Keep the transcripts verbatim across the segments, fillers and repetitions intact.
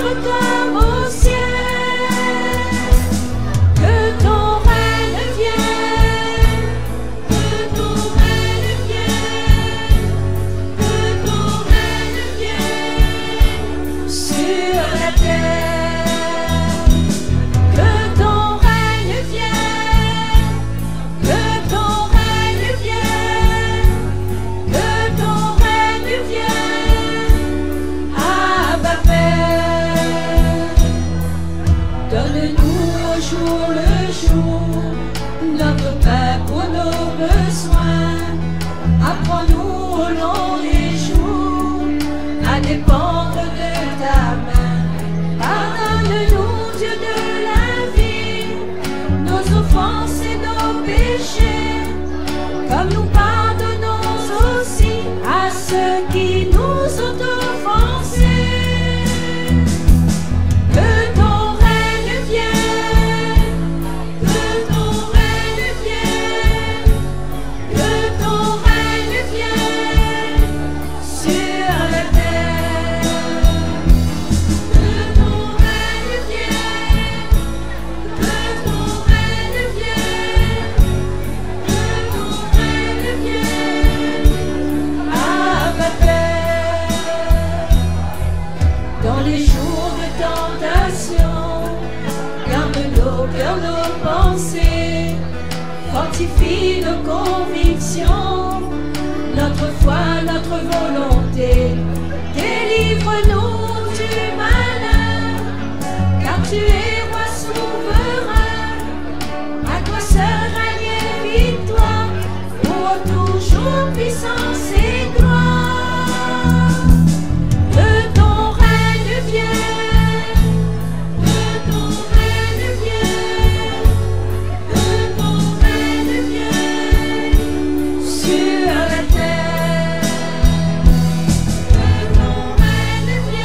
comme au ciel. Que ton règne vienne, que ton règne vienne, que ton règne vienne sur la terre. Que ton règne vienne, que ton règne vienne, que ton règne vienne. Abba Père, donne-nous au jour le jour notre pain pour nos besoins. Apprends-nous au long des jours à dépendre de ta main. Pardonne-nous, Dieu de la vie, nos offenses et nos péchés, comme nous pardonnons aussi à ceux qui nous ont offensés. Que ton règne vienne, que ton règne vienne, que ton règne vienne sur la terre. Que ton règne vienne, que ton règne vienne, que ton règne vienne. Abba Père, dans les jours de tentation, garde nos cœurs, nos pensées, fortifie nos convictions, notre foi, notre volonté. Délivre-nous du malin, car tu es roi souverain. À toi seul règne et victoire, pour toujours puissance et gloire. Que ton règne vienne, que ton règne vienne, que ton règne vienne sur la terre. Que ton règne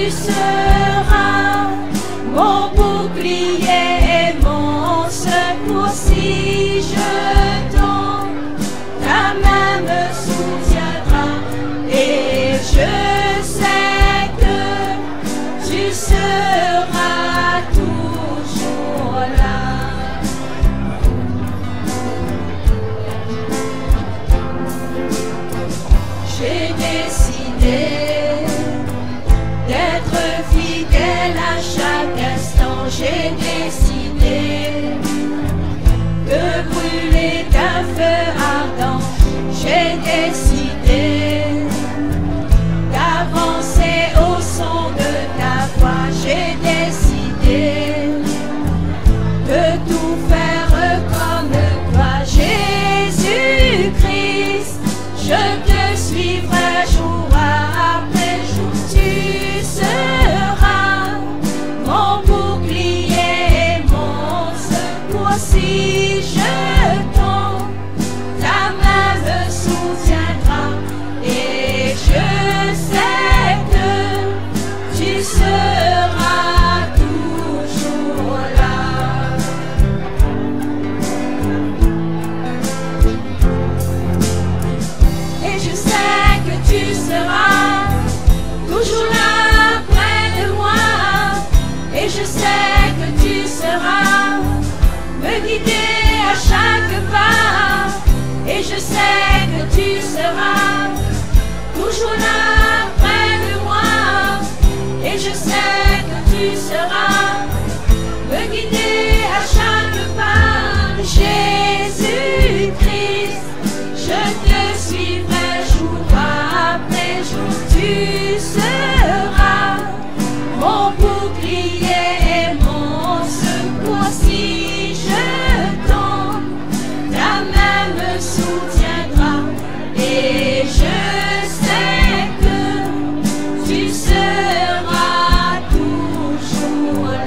tu seras mon bouclier et mon secours. Si je tombe, ta main me soutiendra, et je sais que tu seras toujours là. J'ai décidé d'être fidèle à chaque instant. J'ai décidé de brûler d'un feu ardent. J'ai décidé d'avancer au son de ta voix. J'ai décidé de tout faire comme toi. Jésus-Christ, je te suivrai jour après jour. Tu seras mon bouclier et mon secours. Si je tombe, ta main me soutiendra, et je sais que tu seras toujours là. Et je sais que tu seras toujours là près de moi. Et je sais que tu seras me guider à chaque pas. Et je sais que tu seras toujours là près de moi. Et je sais que tu seras me guider à chaque pas. Jésus-Christ, je te suivrai jour après jour. Tu seras mon bouclier et mon secours. Si je tombe, ta main me soutiendra, et je sais que tu seras toujours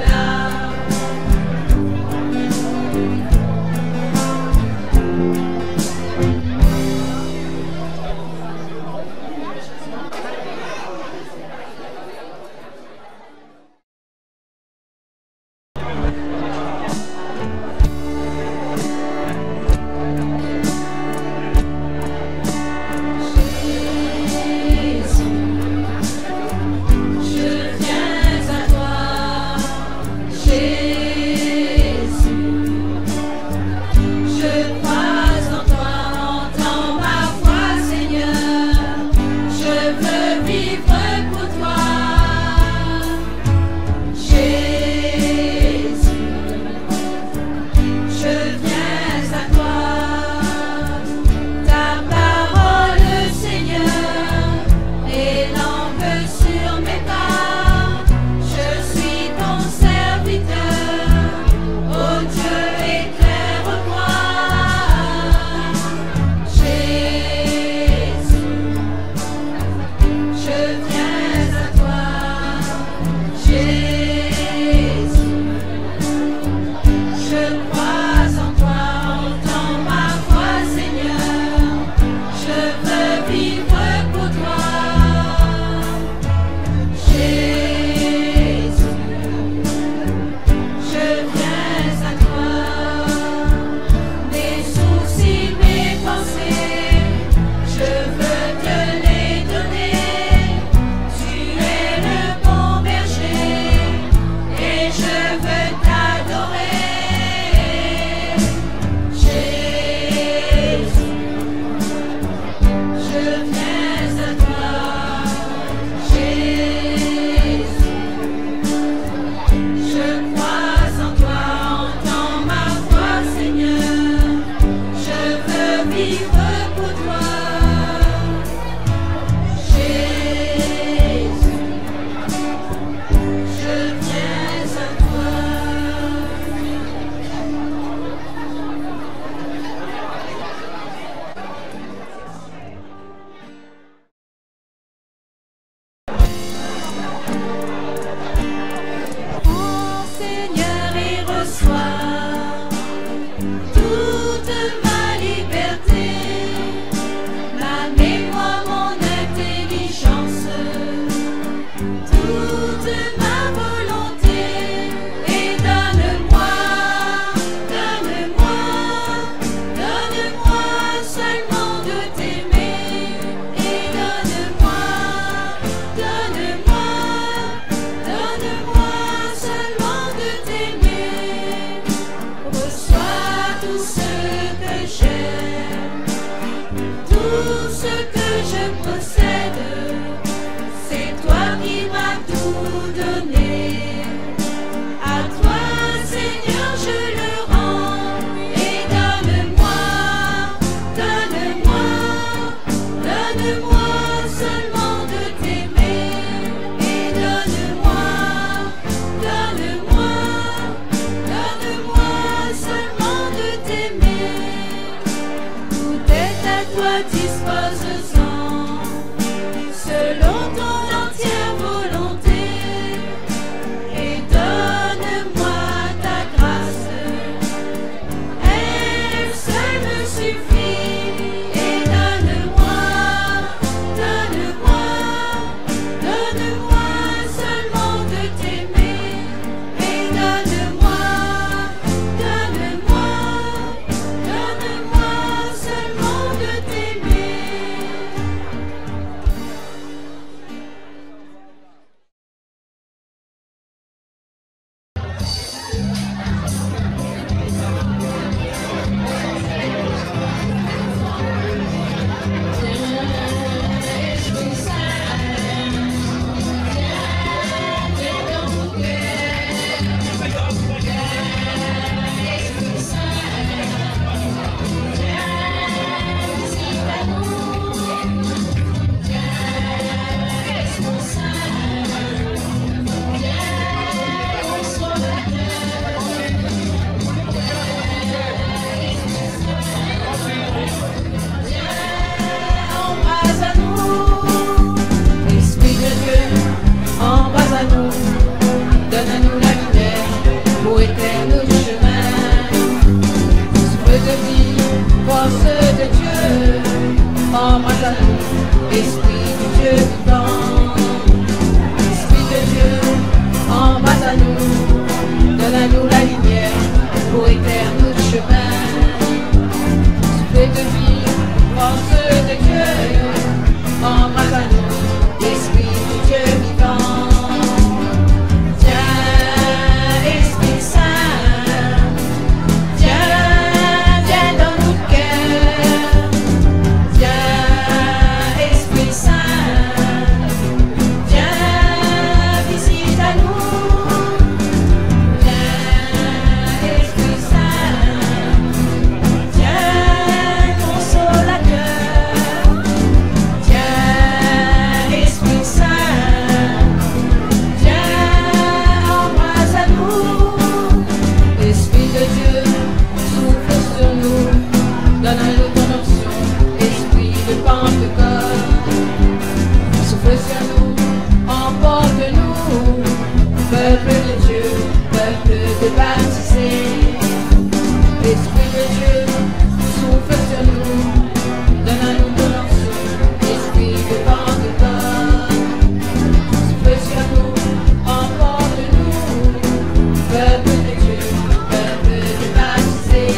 te baptiser. Esprit de Dieu, souffle sur nous, donne à nous ton onction. Esprit de Pentecôte, souffle sur nous, emporte-nous. Peuple de Dieu, peuple de baptisé.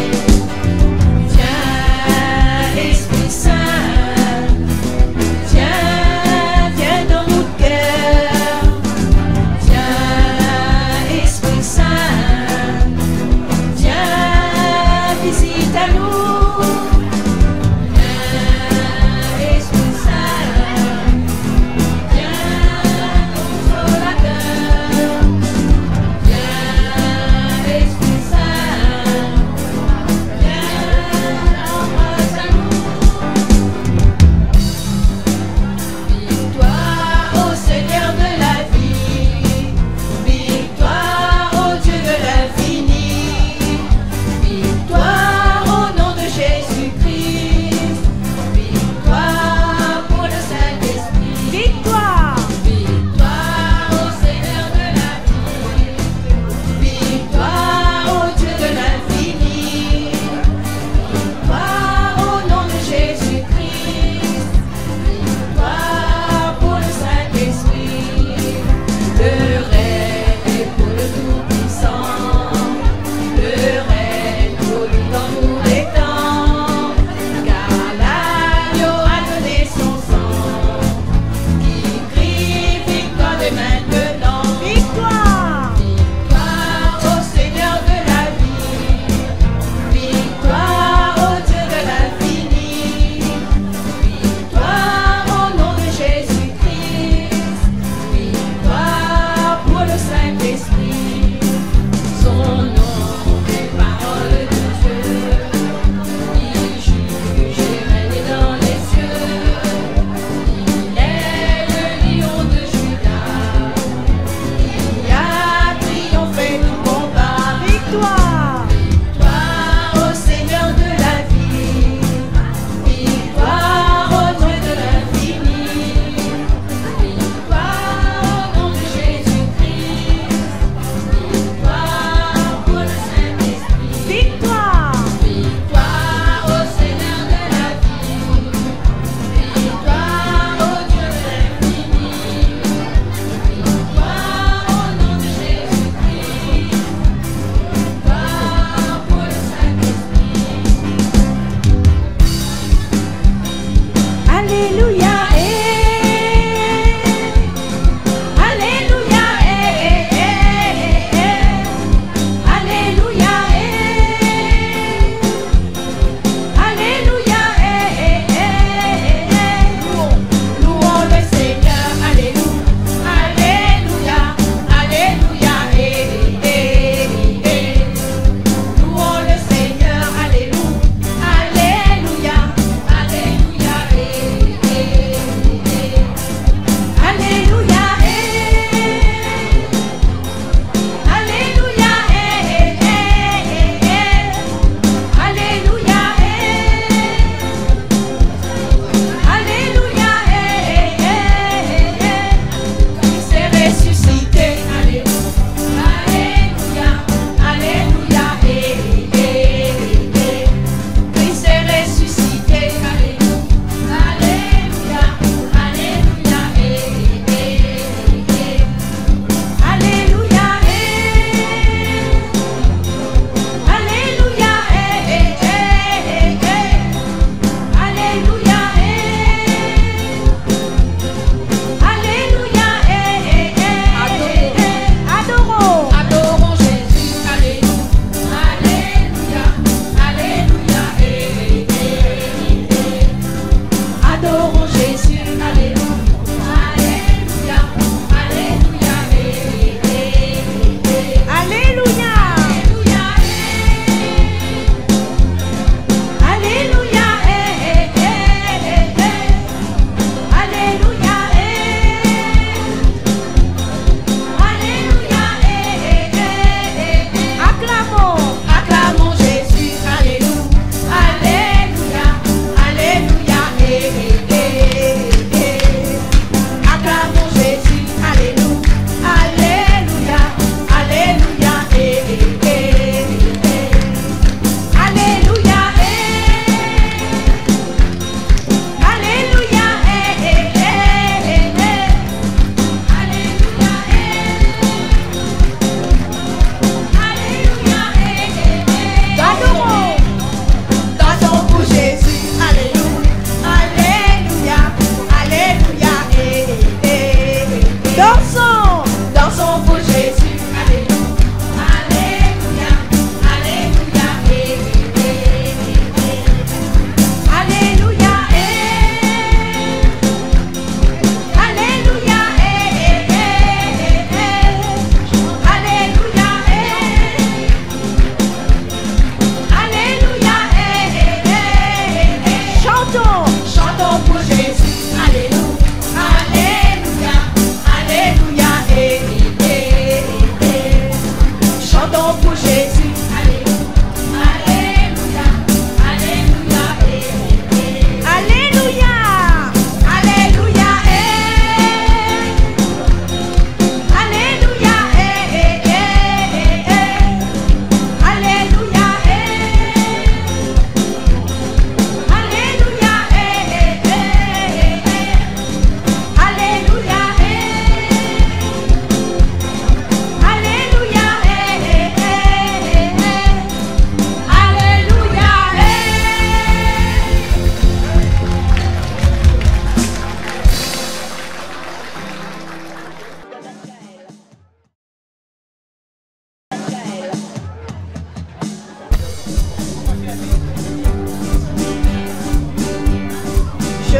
Viens, Esprit Saint, viens, viens dans notre cœur. Viens, Esprit Saint, viens, visite à nous. Viens, Esprit Saint, viens, consolateur. Viens, Esprit Saint, viens, embrasse à nous. Victoire au Seigneur de la vie, victoire au Dieu de l'infini, victoire au nom de Jésus-Christ, victoire pour le Saint-Esprit. Victoire, victoire au Seigneur de la vie, victoire au Dieu de l'infini, victoire au nom de Jésus-Christ, victoire pour le Saint-Esprit. Le règne est pour le Tout-Puissant, le règne pour lui dans tous les temps, car l'agneau a donné son sang, qui crie victoire dès maintenant. Victoire, victoire au Seigneur de la vie, victoire au Dieu de l'infini, victoire au nom de Jésus-Christ, victoire pour le Saint-Esprit. Son nom est parole de Dieu, il juge et règne dans les cieux. Il est le lion de Juda, il a triomphé du combat. Victoire, victoire au Seigneur de la vie, victoire au Dieu de l'infini, victoire au nom de Jésus-Christ,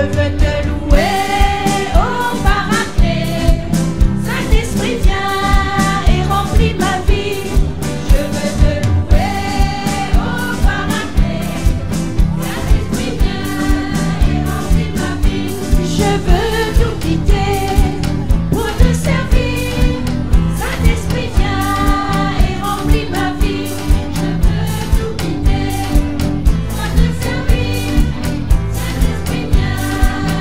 veux te louer au Paraclet. Saint-Esprit, viens et remplis ma vie. Je veux te louer au Paraclet. Saint-Esprit, viens et remplis ma vie. Je veux tout quitter pour te servir. Saint-Esprit, viens et remplis ma vie. Je veux tout quitter pour te servir. Saint-Esprit, viens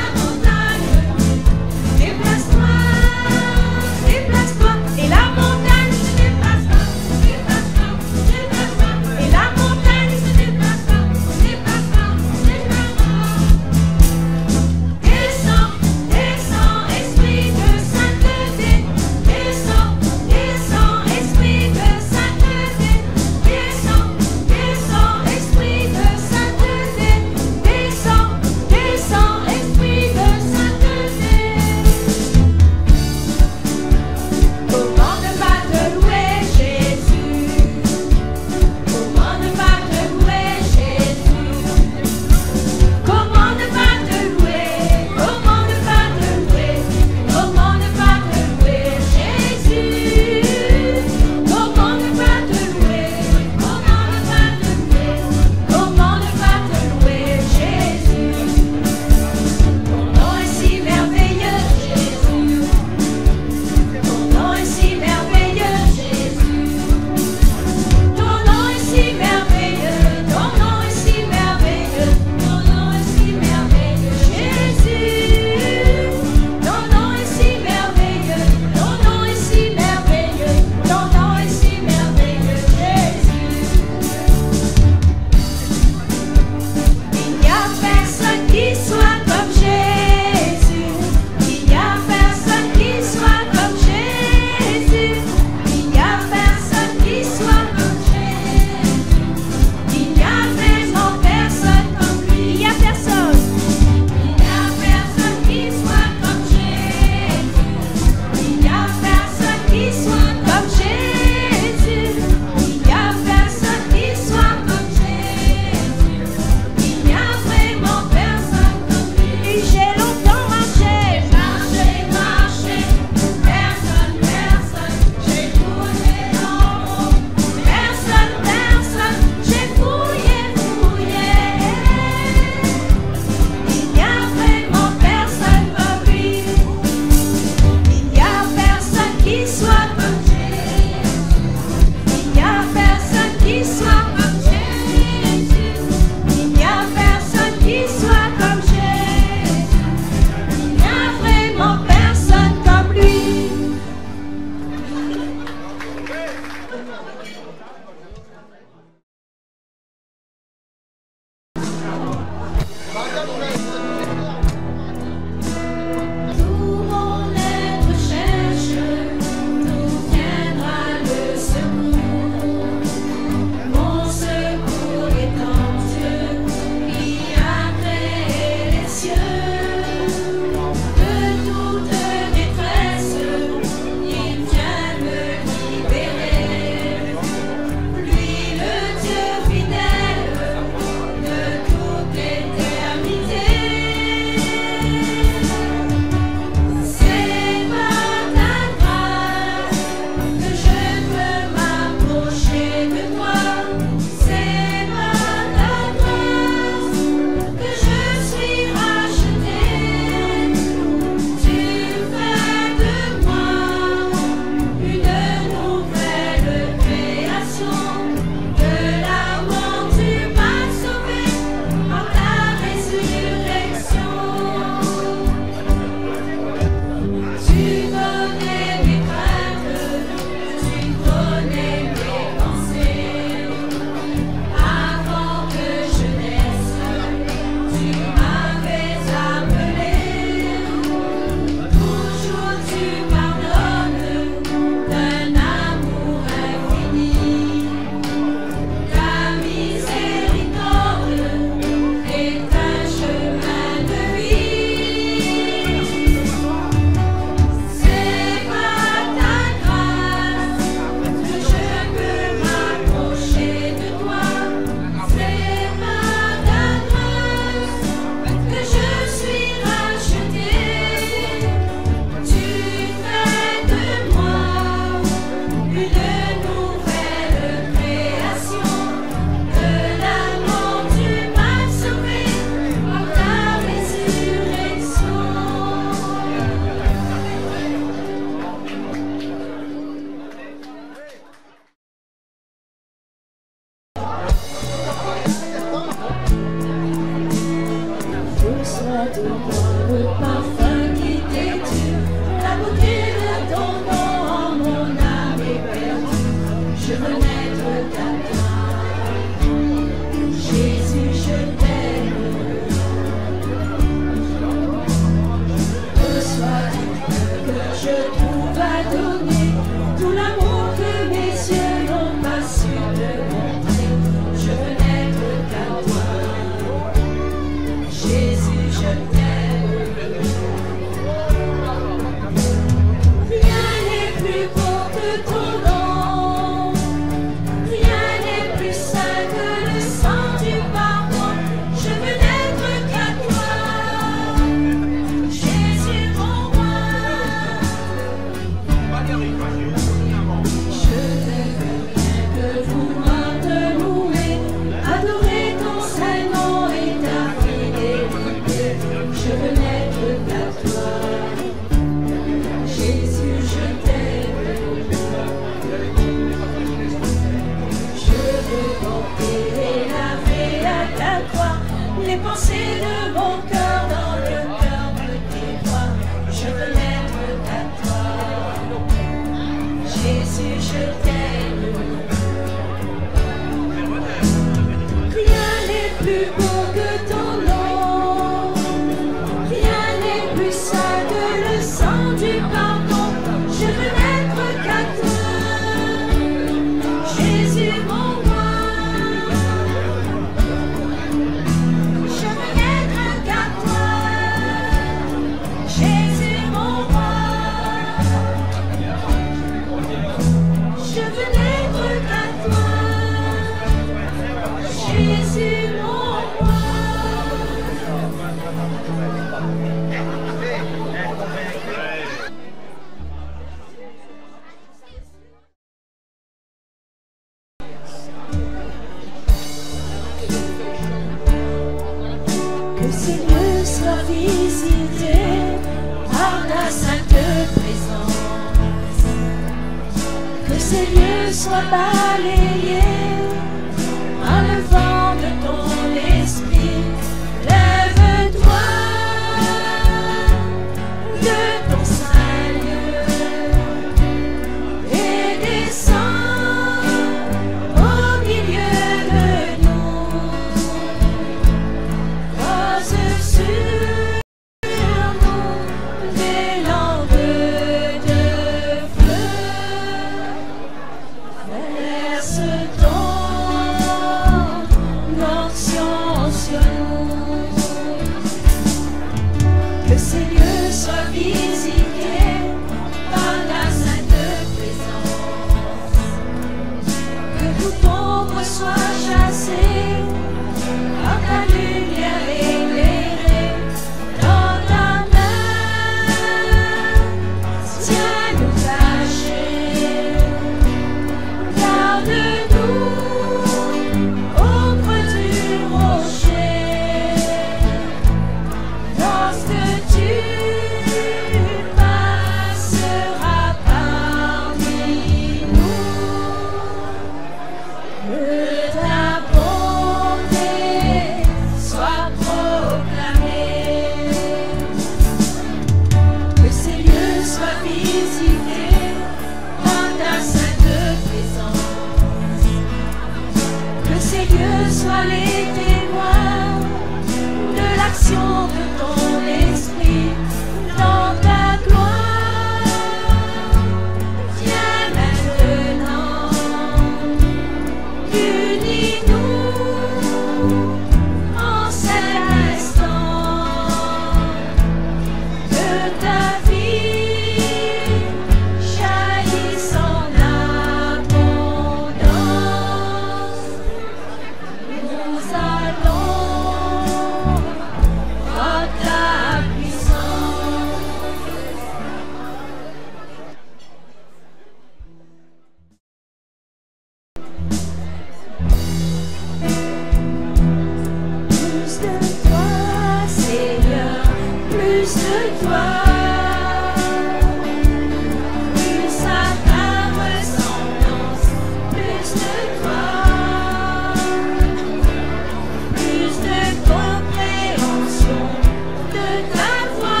Ta voix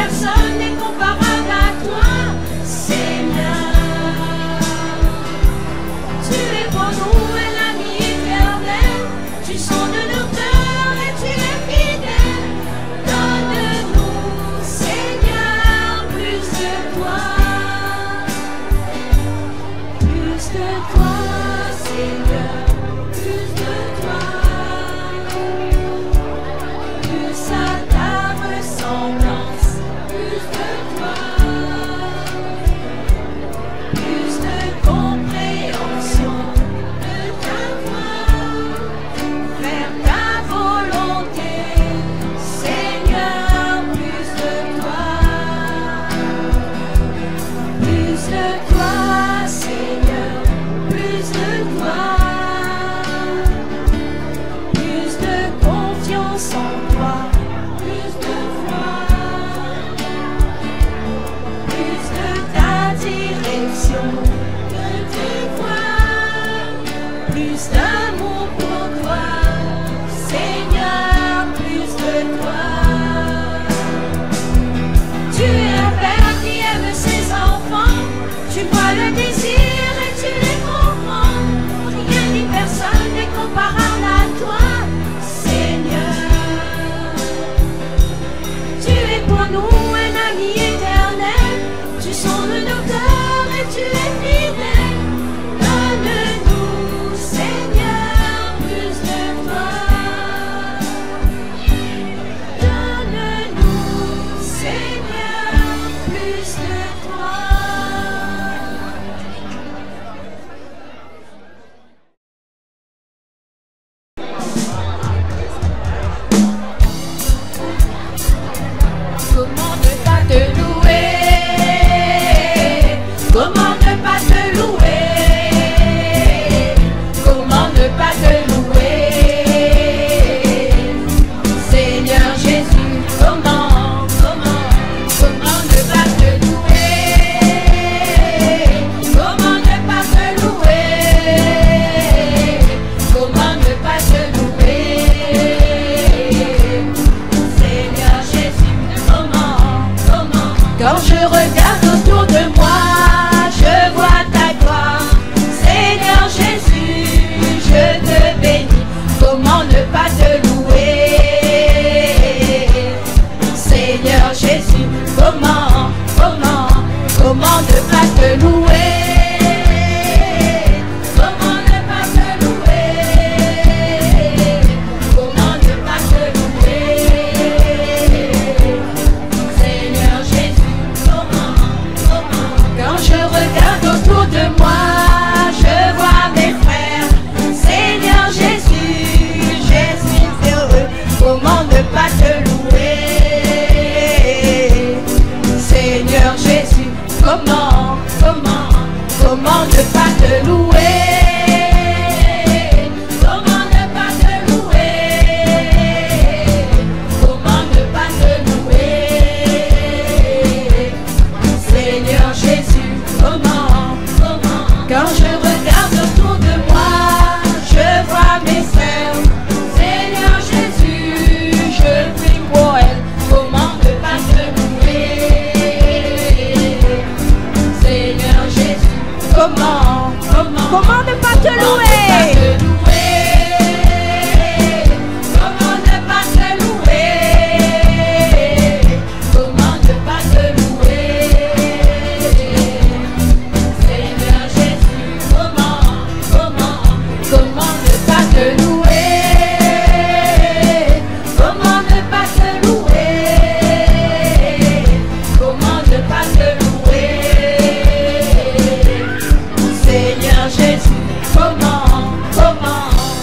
personne n'est comparable à toi, Seigneur. Tu es pour nous un ami éternel, tu sondes nos cœurs et tu es fidèle. Donne-nous, Seigneur, plus de toi, plus de toi, Seigneur, plus de toi, plus à ta ressemblance, plus de toi, plus de compréhension de ta voix, faire ta volonté, Seigneur, plus de toi, plus de toi, Seigneur, plus de toi, plus de confiance en toi, plus de foi, plus de ta direction que tu vois, plus d'amour pour toi, Seigneur, plus de toi. Tu es un père qui aime ses enfants, tu vois le désir et tu les comprends. Rien ni personne n'est comparable à toi, Seigneur. Tu es pour nous un ami éternel, tu sondes nos cœurs et tu es fidèle. Donne-nous, Seigneur, plus de toi. Donne-nous, Seigneur, plus de toi. Comment ne pas te louer? Comment ne pas te louer? Comment ne pas te louer? Seigneur Jésus, comment, comment, comment ne pas te louer? Comment ne pas te louer? Comment ne pas te louer? Seigneur Jésus, comment, comment? Quand je regarde autour de moi, je vois ta gloire. Seigneur Jésus, je te bénis. Comment ne pas te louer? Seigneur Jésus, comment, comment, comment ne pas te louer? Comment ne pas te louer? Comment ne pas te louer? Seigneur Jésus, comment, comment? Quand je regarde autour de moi, je vois mes frères. Seigneur Jésus, je suis heureux. Comment ne pas te louer? Seigneur Jésus, comment, comment, comment ne pas te louer? Comment ne pas te louer? Comment ne pas te louer? Seigneur Jésus, comment, comment? Quand je regarde autour de moi, je vois mes sœurs. Seigneur Jésus, je prie pour elles. Comment ne pas te louer? Seigneur Jésus, comment, comment, comment ne pas te louer? Comment ne pas te louer? Comment ne pas te louer? Seigneur Jésus, comment, comment, comment ne pas te louer? Comment ne pas te louer? Comment ne pas te louer? Seigneur Jésus, comment, comment?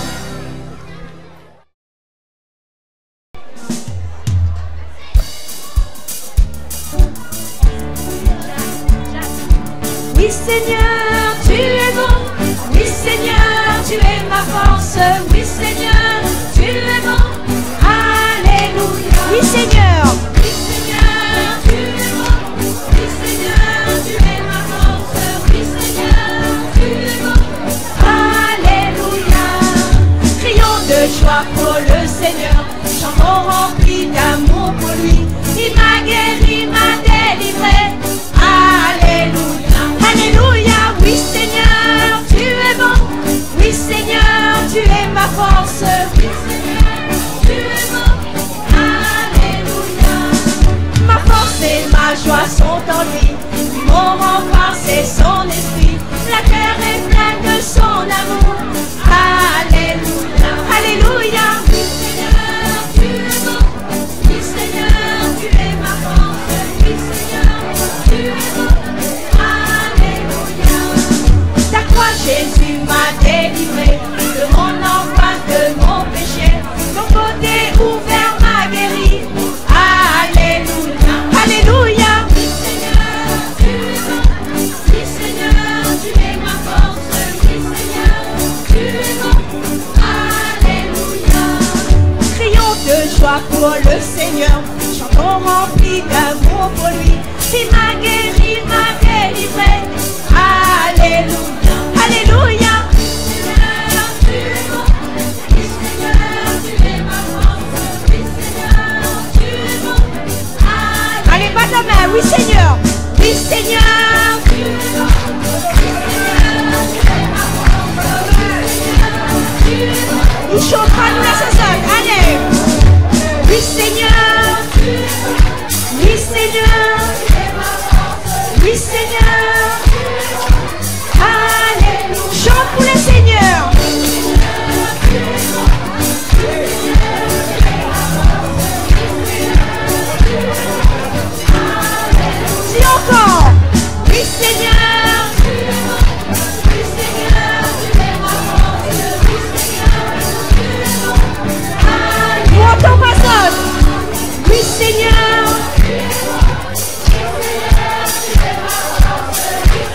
Oui Seigneur, tu es bon. Oui Seigneur, tu es ma force. Oui Seigneur, tu es bon. Alléluia. Oui Seigneur. Oui Seigneur, tu es bon. Oui Seigneur, tu es ma force. Oui Seigneur, tu es bon. Alléluia. Crions de joie pour le Seigneur. Chantons remplis d'amour pour lui. Il m'a guéri, m'a joie sont en lui. Mon rempart, c'est son esprit. La terre est pleine de son amour. Alléluia, alléluia. Oui Seigneur, tu es bon. Oui Seigneur, tu es ma force. Oui Seigneur, tu es bon. Alléluia. Ta croix, Jésus m'a délivré de mon angoisse, de mon péché. Ton côté ouvert m'a guéri. Alléluia, alléluia. Oui Seigneur, tu es bon. Oui Seigneur, tu es ma force. Oui Seigneur, tu es bon. Alléluia. Crions de joie pour le Seigneur. Chantons remplis d'amour pour lui. Il m'a guéri, m'a délivré. Alléluia, alléluia. Oui Seigneur, tu es bon. Oui Seigneur, tu es ma force. Oui Seigneur, tu es bon. Allez, pas ta main. Oui Seigneur. Oui Seigneur, tu es bon. Oui Seigneur, tu es ma force. Oui Seigneur, tu es bon. Il chantera nous la saison. Allez. Oui Seigneur, tu es bon. Oui Seigneur, tu es ma force. Oui Seigneur. Alléluia. Chante pour le Seigneur. Si encore. Oui Seigneur. Oui Seigneur, tu es ma force. Oui Seigneur, tu es bon. Nous entendons pas ça. Oui Seigneur. Oui Seigneur, tu es ma force. Oui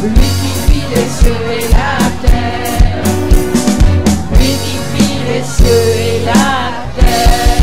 lui qui fit les cieux et la terre, lui qui fit les cieux et la terre.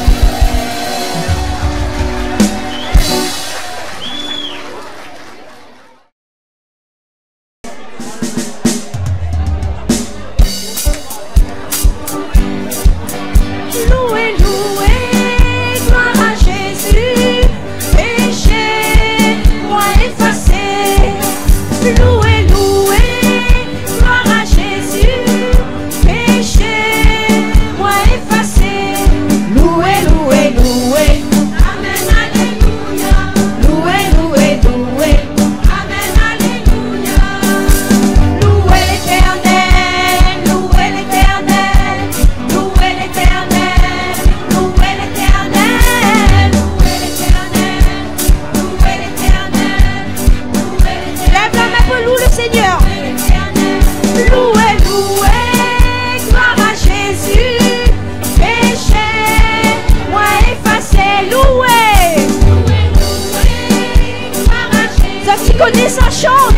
Louez, louez, gloire à Jésus, péché, moi effacé. Louez, louez, gloire à Jésus, péché, moi effacé. Louez, louez, louez, amen, alléluia. Louez, louez, louez, amen, alléluia. Louez l'Éternel, louez l'Éternel, louez l'Éternel, louez l'Éternel, louez l'Éternel, louez l'Éternel, louez l'Éternel. Lève la main pour louer le Seigneur. Louez, louez, gloire à Jésus, péché, moi effacé. Louez, louez, louez, gloire à Jésus. Ça, tu connais ça, chante.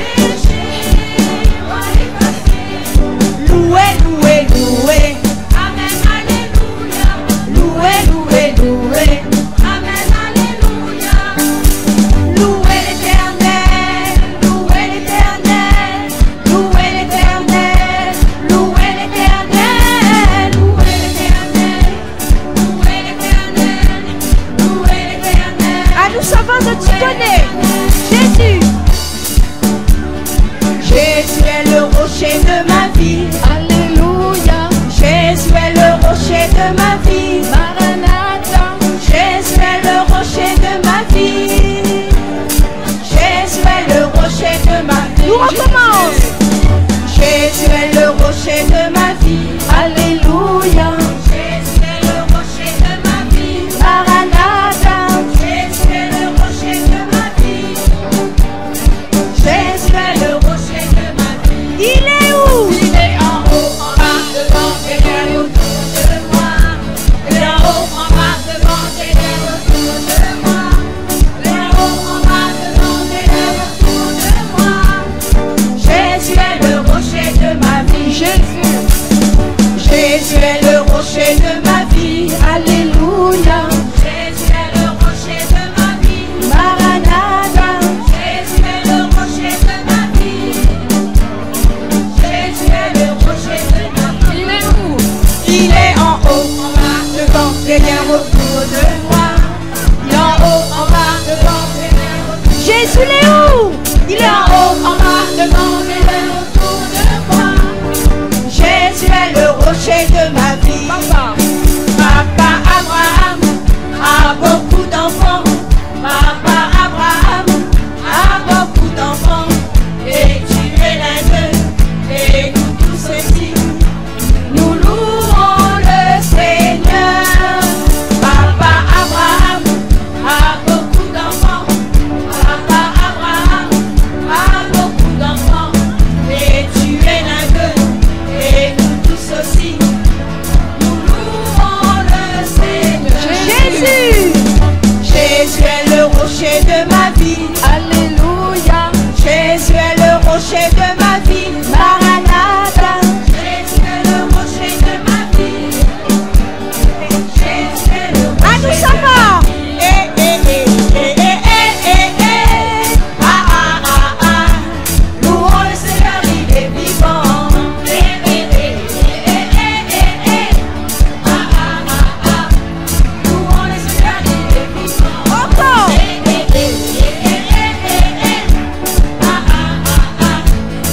Louez, louez, louez, amen, alléluia. Louez, louez, louez, amen, alléluia. Louez l'Éternel, louez l'Éternel, louez l'Éternel, louez l'Éternel, louez l'Éternel, louez l'Éternel, louez l'Éternel. Ah, nous savons que tu connais Jésus. Jésus est le rocher de ma vie. Alléluia. Jésus est le rocher de ma vie. Maranatha. Jésus est le rocher de ma vie. Jésus est le rocher de ma vie. Nous recommence. Jésus est le rocher de ma vie. Alléluia. Jésus est le rocher de ma vie. Maranatha. Jésus est le rocher de ma vie. Jésus est le rocher de ma vie. Il est où? Il est en haut, en bas, devant, derrière, autour de moi. Il est en haut, en bas, devant, derrière, autour de moi. Il est en haut, en bas, devant, derrière, autour de moi. Jésus est le rocher de ma vie. Jésus. Jésus est le rocher de ma vie. Alléluia. Jésus est le rocher de ma vie. Maranatha. Jésus est le rocher de ma vie. Jésus est le rocher de ma vie. Il est où? Il est en haut, en bas, devant, derrière, autour de moi. Il est en haut, en bas, devant, derrière, autour de moi. Jésus, il est où? Il est en haut, en bas, devant, derrière, autour de moi. Jésus est le rocher de ma vie. Papa. Papa Abraham a beaucoup d'enfants. Papa Abraham a beaucoup d'enfants. Et tu es l'un d'eux. Et nous tous ceci, nous louons le Seigneur. Papa Abraham a beaucoup d'enfants. Papa Abraham a beaucoup d'enfants. Et tu es l'un d'eux. Et nous tous aussi, nous louons le Seigneur. Jésus. Jésus est le rocher de ma vie. Alléluia. Jésus est le rocher de ma vie. Maranatha. Jésus est le rocher de ma vie. Jésus est le rocher. Ah, nous savons. Eh, eh, eh, eh, eh, eh, eh, eh. Ah, ah, ah, ah. Louons le Seigneur, il est vivant. Eh, eh, eh, eh, eh, eh, eh, eh. Ah, ah, ah, ah. Louons le Seigneur, il est vivant. Encore. Eh, eh, eh, eh, eh, eh, eh, eh. Ah, ah, ah, ah.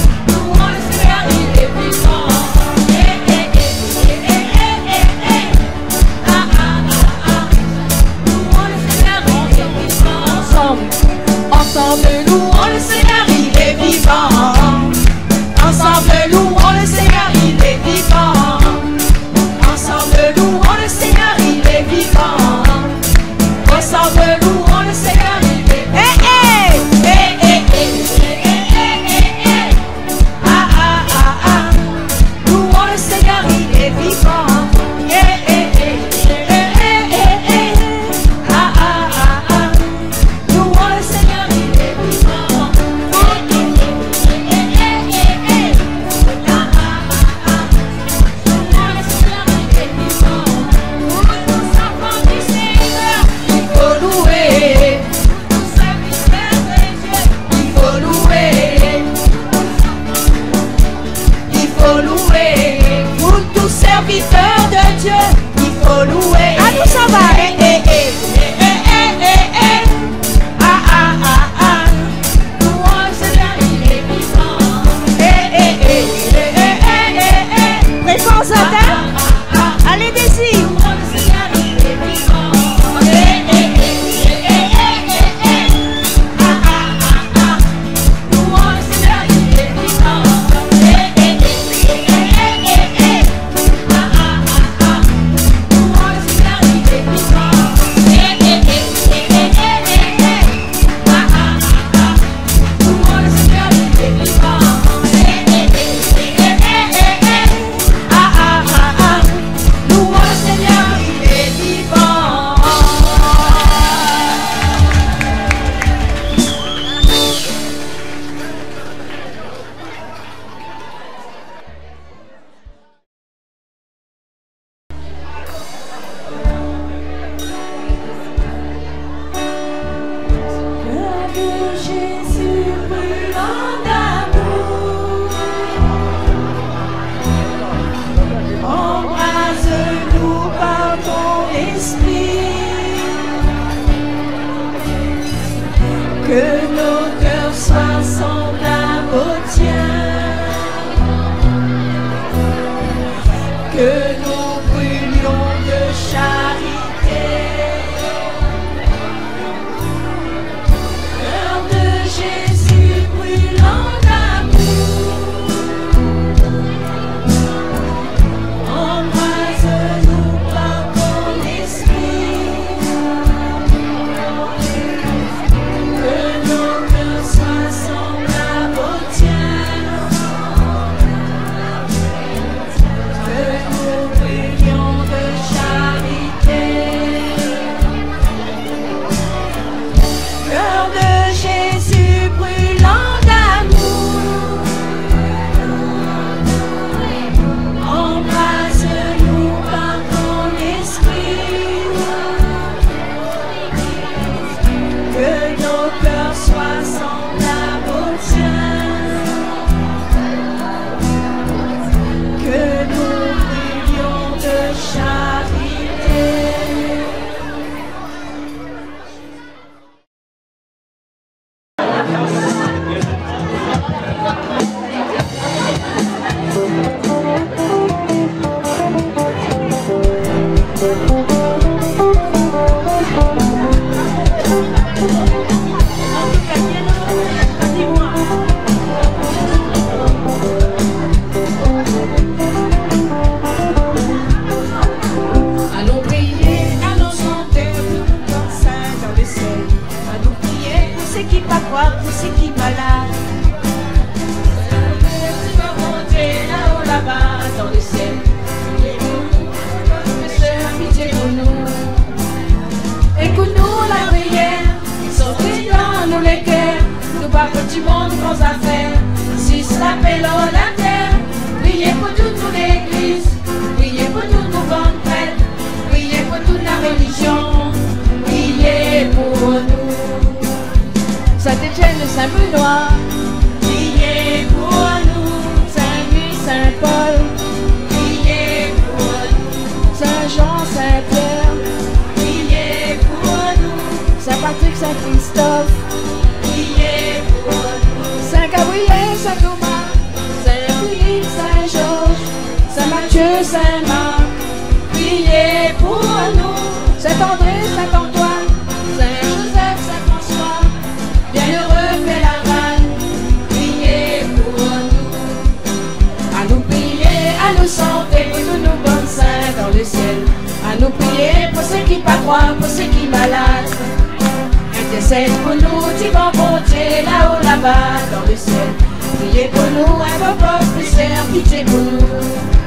pas petit monde, grands affaires. Si cela paie la terre, priez pour toute nous l'église, priez pour toutes nos grandes prêtres, priez pour toute la religion, priez pour nous. Saint-Étienne et Saint-Benoît, priez pour nous. Saint-Louis, Saint-Paul, priez pour nous. Saint-Jean, Saint-Pierre, priez pour nous. Saint-Patrick, Saint-Christophe, priez pour nous. Saint-Gabriel, Saint-Thomas, Saint-Philippe, Saint-Georges, Saint-Matthieu, Saint-Marc, priez pour nous. Saint-André, Saint-Antoine, Saint-Joseph, Saint-François, bienheureux Pélavan, priez pour nous. À nous prier, à nous chanter pour tous nos bonnes saints dans le ciel. À nous prier pour ceux qui pas croient, pour ceux qui malades. Intercède pour nous, tu vas monter là-haut, là-bas, dans le ciel. Priez pour nous, un peu plus plus pitié pour nous.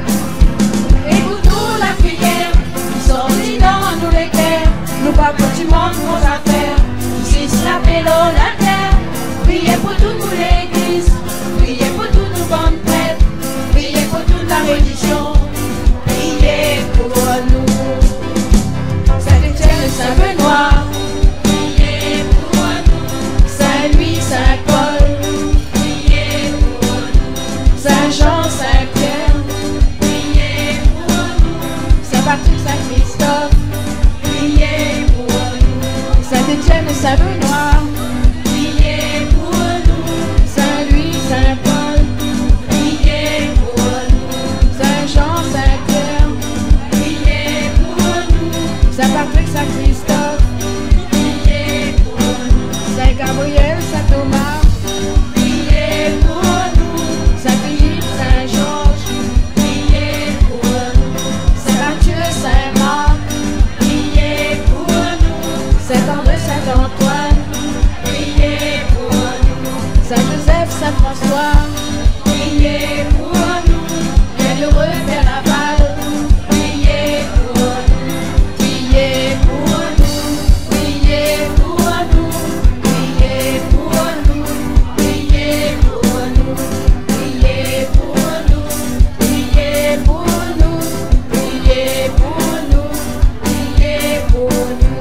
Et pour nous la prière, qui sortit dans nous les cœurs. Nous pas petit monde, nos affaires. Si cela fait l'eau, la terre. Priez pour toute nous l'église, priez pour tous nos bonnes prêtres, priez pour toute la religion, priez pour nous. Saint-Étienne et Saint-Benoît, priez pour nous. Saint-Louis, Saint-Paul, priez pour nous. Saint-Jean, Saint-Pierre, priez pour nous. Saint-Patrick, Saint-Christophe, priez pour nous. Saint-Étienne et Saint-Benoît, priez pour nous. Saint-Louis, Saint-Paul, priez pour nous. Saint-Jean, Saint-Pierre, priez pour nous. Saint-Patrick, Saint-Christophe, priez pour nous. Saint-Gabriel, Saint-Thomas, priez pour nous. Saint-Philippe, Saint-Georges, priez pour nous. Saint-Matthieu, Saint-Marc, priez pour nous. Saint-André, Saint-Antoine, priez pour nous. Saint-Joseph, Saint-François, priez pour nous. Bienheureux Pélavan, priez pour nous. Priez pour nous, priez pour nous, priez pour nous, priez pour nous, priez pour nous, priez pour nous, priez pour nous, priez pour nous.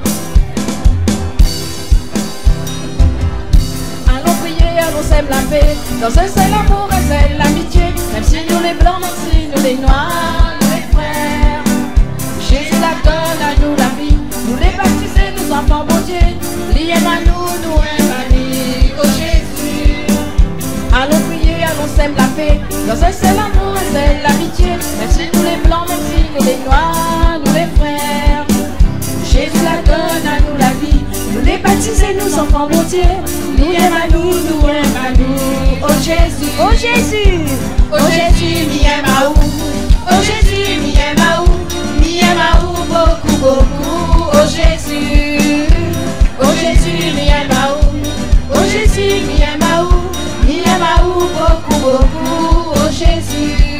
Allons prier, allons sème la paix, dans un seul amour, un seul l'amitié, même si nous les blancs, même si nous les noirs, nous les frères. Jésus la donne à nous la vie, nous les baptisés, nous enfants bon Dieu, liés à nous, nous aime à lui, oh Jésus. Allons prier, allons sème la paix, dans un seul amour, un seul l'amitié, même si nous les blancs, même si nous les noirs, nous les frères. Jésus la donne à nous la vie, nous les baptisés, nous enfants bon Dieu, liés à nous, nous aime à nous, oh Jésus, oh Jésus, oh Jésus, mi aime à où, oh Jésus, mi aime à où, mi aime à où beaucoup, beaucoup, oh Jésus, oh Jésus, mi aime à où, oh Jésus, mi aime à où, mi aime à où beaucoup, beaucoup, oh Jésus,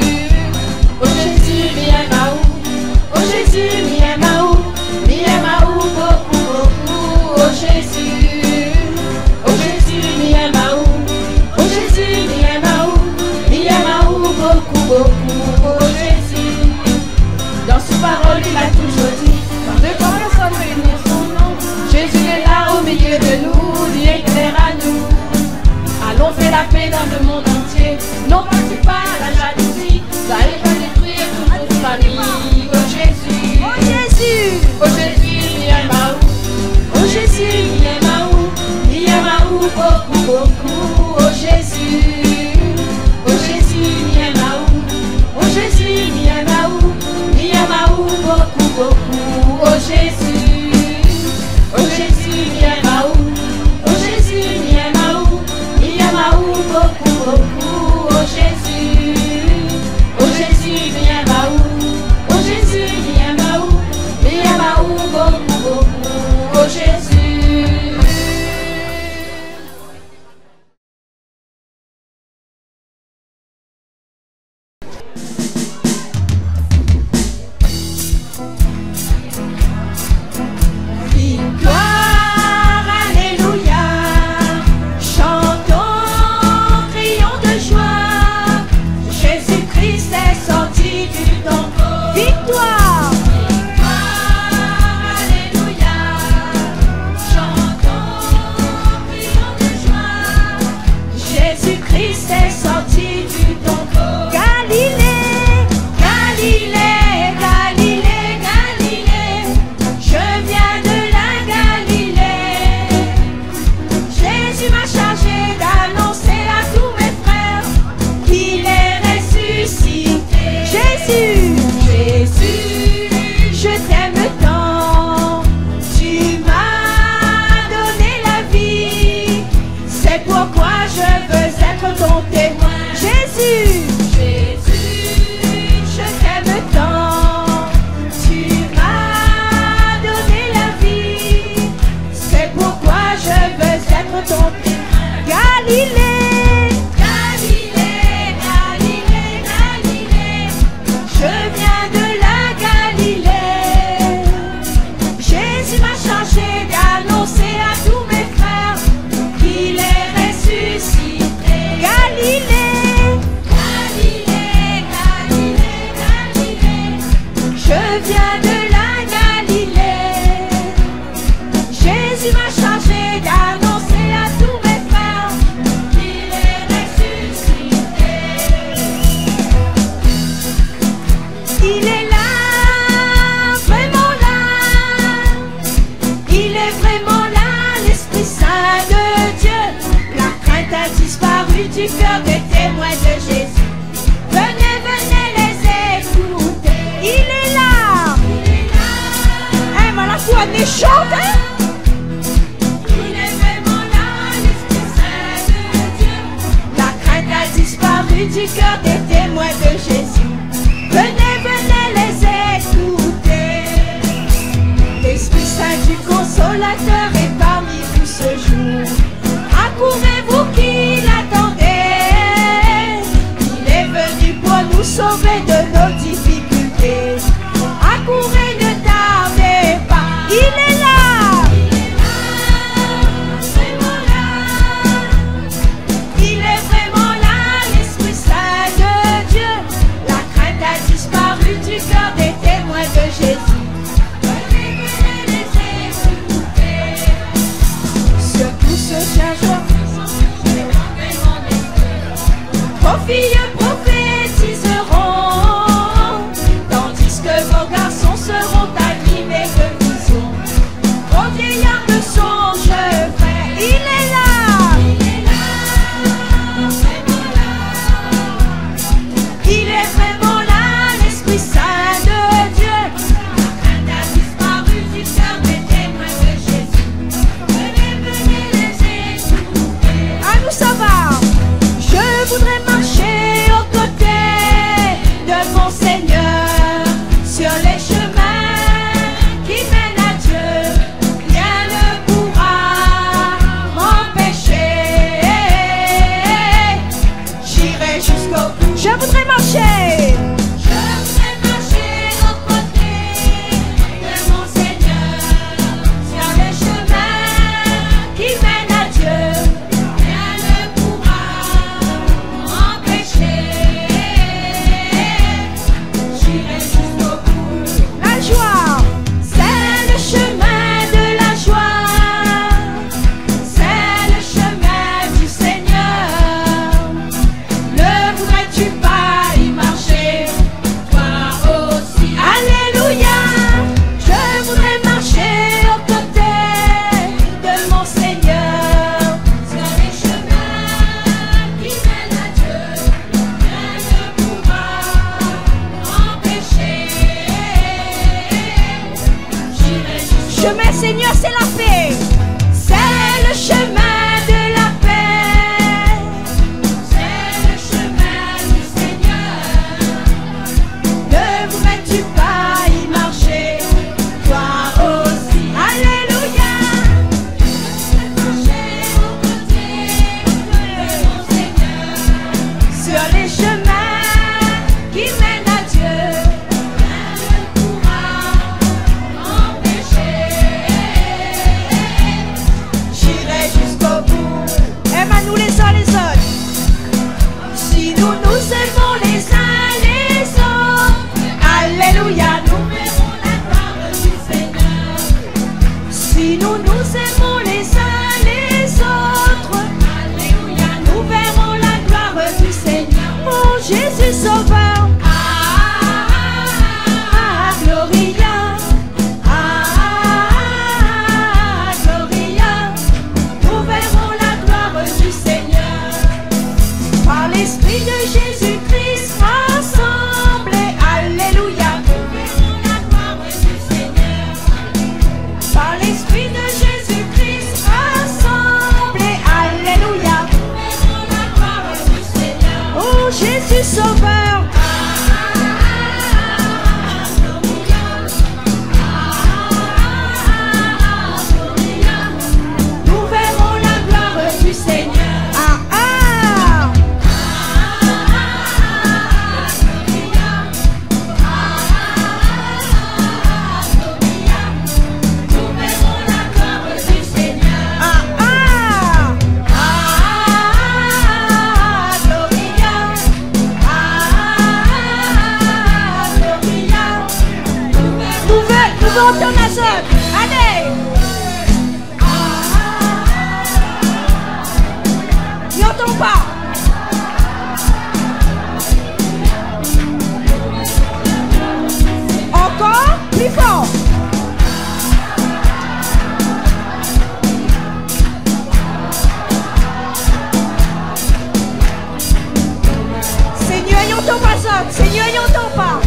oh Jésus, mi aime à où, oh Jésus, mi aime à où, mi aime à où beaucoup, beaucoup, oh Jésus, oh Jésus, mi aime à où, oh Jésus, mi aime à où, mi aime à où beaucoup, beaucoup, oh Jésus. Dans sa parole, il a toujours dit, par deux fois personne réunir son nom. Jésus est là au milieu de nous, il éclaire à nous. Allons faire la paix dans le monde entier, non pas du pas la jalousie, ça va détruire toute notre famille. Oh Jésus, oh Jésus, oh Jésus, mi aime à où, oh Jésus, mi aime à où, mi aime à où beaucoup, beaucoup, oh Jésus, oh Jésus, mi aime à où, oh Jésus, mi aime à où, mi aime à où beaucoup, beaucoup, oh Jésus, oh Jésus, mi aime à où, oh Jésus, mi aime à où, mi aime à où beaucoup, beaucoup, oh Jésus, oh Jésus, mi aime à où, oh Jésus, mi aime à où, mi aime à où beaucoup, beaucoup, oh Jésus. ton témoin. Jésus, Jésus, je t'aime tant. Tu m'as donné la vie, c'est pourquoi je veux être ton témoin. Galilée, Galilée, Galilée, Galilée, je viens de la Galilée. Jésus m'a chargé d'annoncer à tous mes frères qu'il est ressuscité. Galilée, Galilée, Galilée, Galilée, je viens de la Galilée. Jésus m'a chargé d'annoncer à tous mes frères qu'il est ressuscité. Il est là, vraiment là. Il est vraiment là, l'Esprit Saint de Dieu. La crainte a disparu du cœur des témoins de Jésus. Venez, venez les écouter. Il est là. Il est là. Eh, mais la foi n'est chante, hein? Il est vraiment là, l'Esprit Saint de Dieu. La crainte a disparu du cœur des témoins de Jésus. Venez, venez les écouter. L'Esprit Saint du Consolateur est parmi vous ce jour. Accourez-vous qui l'attendez. Il est venu pour nous sauver de nos difficultés. Accourez, ne tardez pas. Il est là. Il est là, vraiment là. Il est vraiment là, l'Esprit Saint de Dieu. La crainte a disparu du cœur des témoins de Jésus. Venez, venez les écouter. Sur tout ce jour, vos filles prophétiseront, tandis que vos garçons seront animés de visions. Vos vieillards de songes vrais. Il est là. Il est là, vraiment là. Il est vraiment là, l'Esprit Saint de Dieu. La crainte a disparu du cœur des témoins de Jésus. Venez, venez les écouter. À nous ça va. Je voudrais marcher aux côtés de mon Seigneur sur les chemins qui mènent à Dieu. Rien ne pourra m'empêcher. J'irai jusqu'au bout. Je voudrais marcher. Je voudrais marcher aux côtés de mon Seigneur sur les chemins qui mènent à Dieu. Rien ne pourra m'empêcher. J'irai jusqu'au bout. La joie, c'est le chemin de la joie. C'est le chemin du Seigneur. Ne voudrais-tu pas y marcher, toi aussi? Alléluia. Je voudrais marcher aux côtés de mon Seigneur sur les chemins qui mènent à Dieu. Rien ne pourra m'empêcher. J'irai jusqu'au chemin, Seigneur, c'est la paix. C'est le chemin de la paix. C'est le chemin du Seigneur. Ne voudrais-tu pas y marcher, toi aussi? Alléluia. Je voudrais marcher aux côtés de mon Seigneur sur les chemins qui mènent à Dieu. Rien ne pourra m'empêcher. J'irai jusqu'au bout. Aime-nous les uns les autres. Si nous nous aimons les uns les autres, alléluia, nous verrons la gloire du Seigneur. Si nous nous aimons les uns les autres, alléluia, nous verrons la gloire du Seigneur. Mon Jésus Sauveur. Ah, ah, ah, Gloria. Ah, ah, Gloria. Nous verrons la gloire du Seigneur. Par l'Esprit de Jésus-Christ rassemblés, alléluia, nous verrons la gloire du Seigneur. Par l'Esprit de Jésus-Christ rassemblés, alléluia, nous verrons la gloire du Seigneur. Jésus Sauveur. Nous verrons la gloire du Seigneur. Ah ah. Nous verrons la gloire du Seigneur. Ah ah. Nous entendons la sœur. Allez. N'y entend pas. Encore plus fort. Seigneur, n'y entend pas ça. Seigneur, n'y entend pas.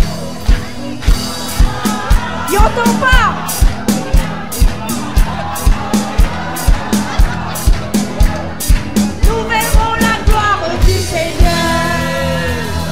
N'y entend pas. Nous verrons la gloire du Seigneur.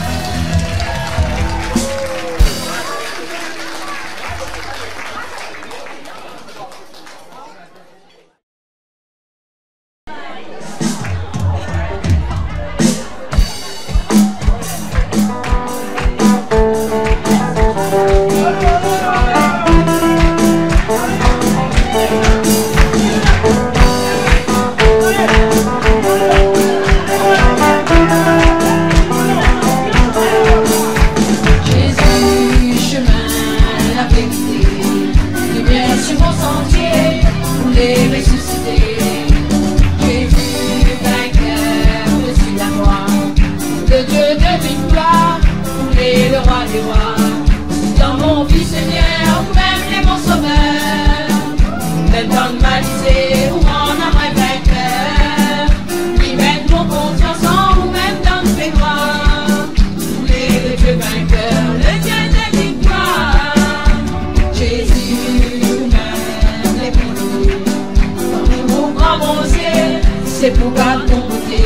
C'est pour garder ton côté.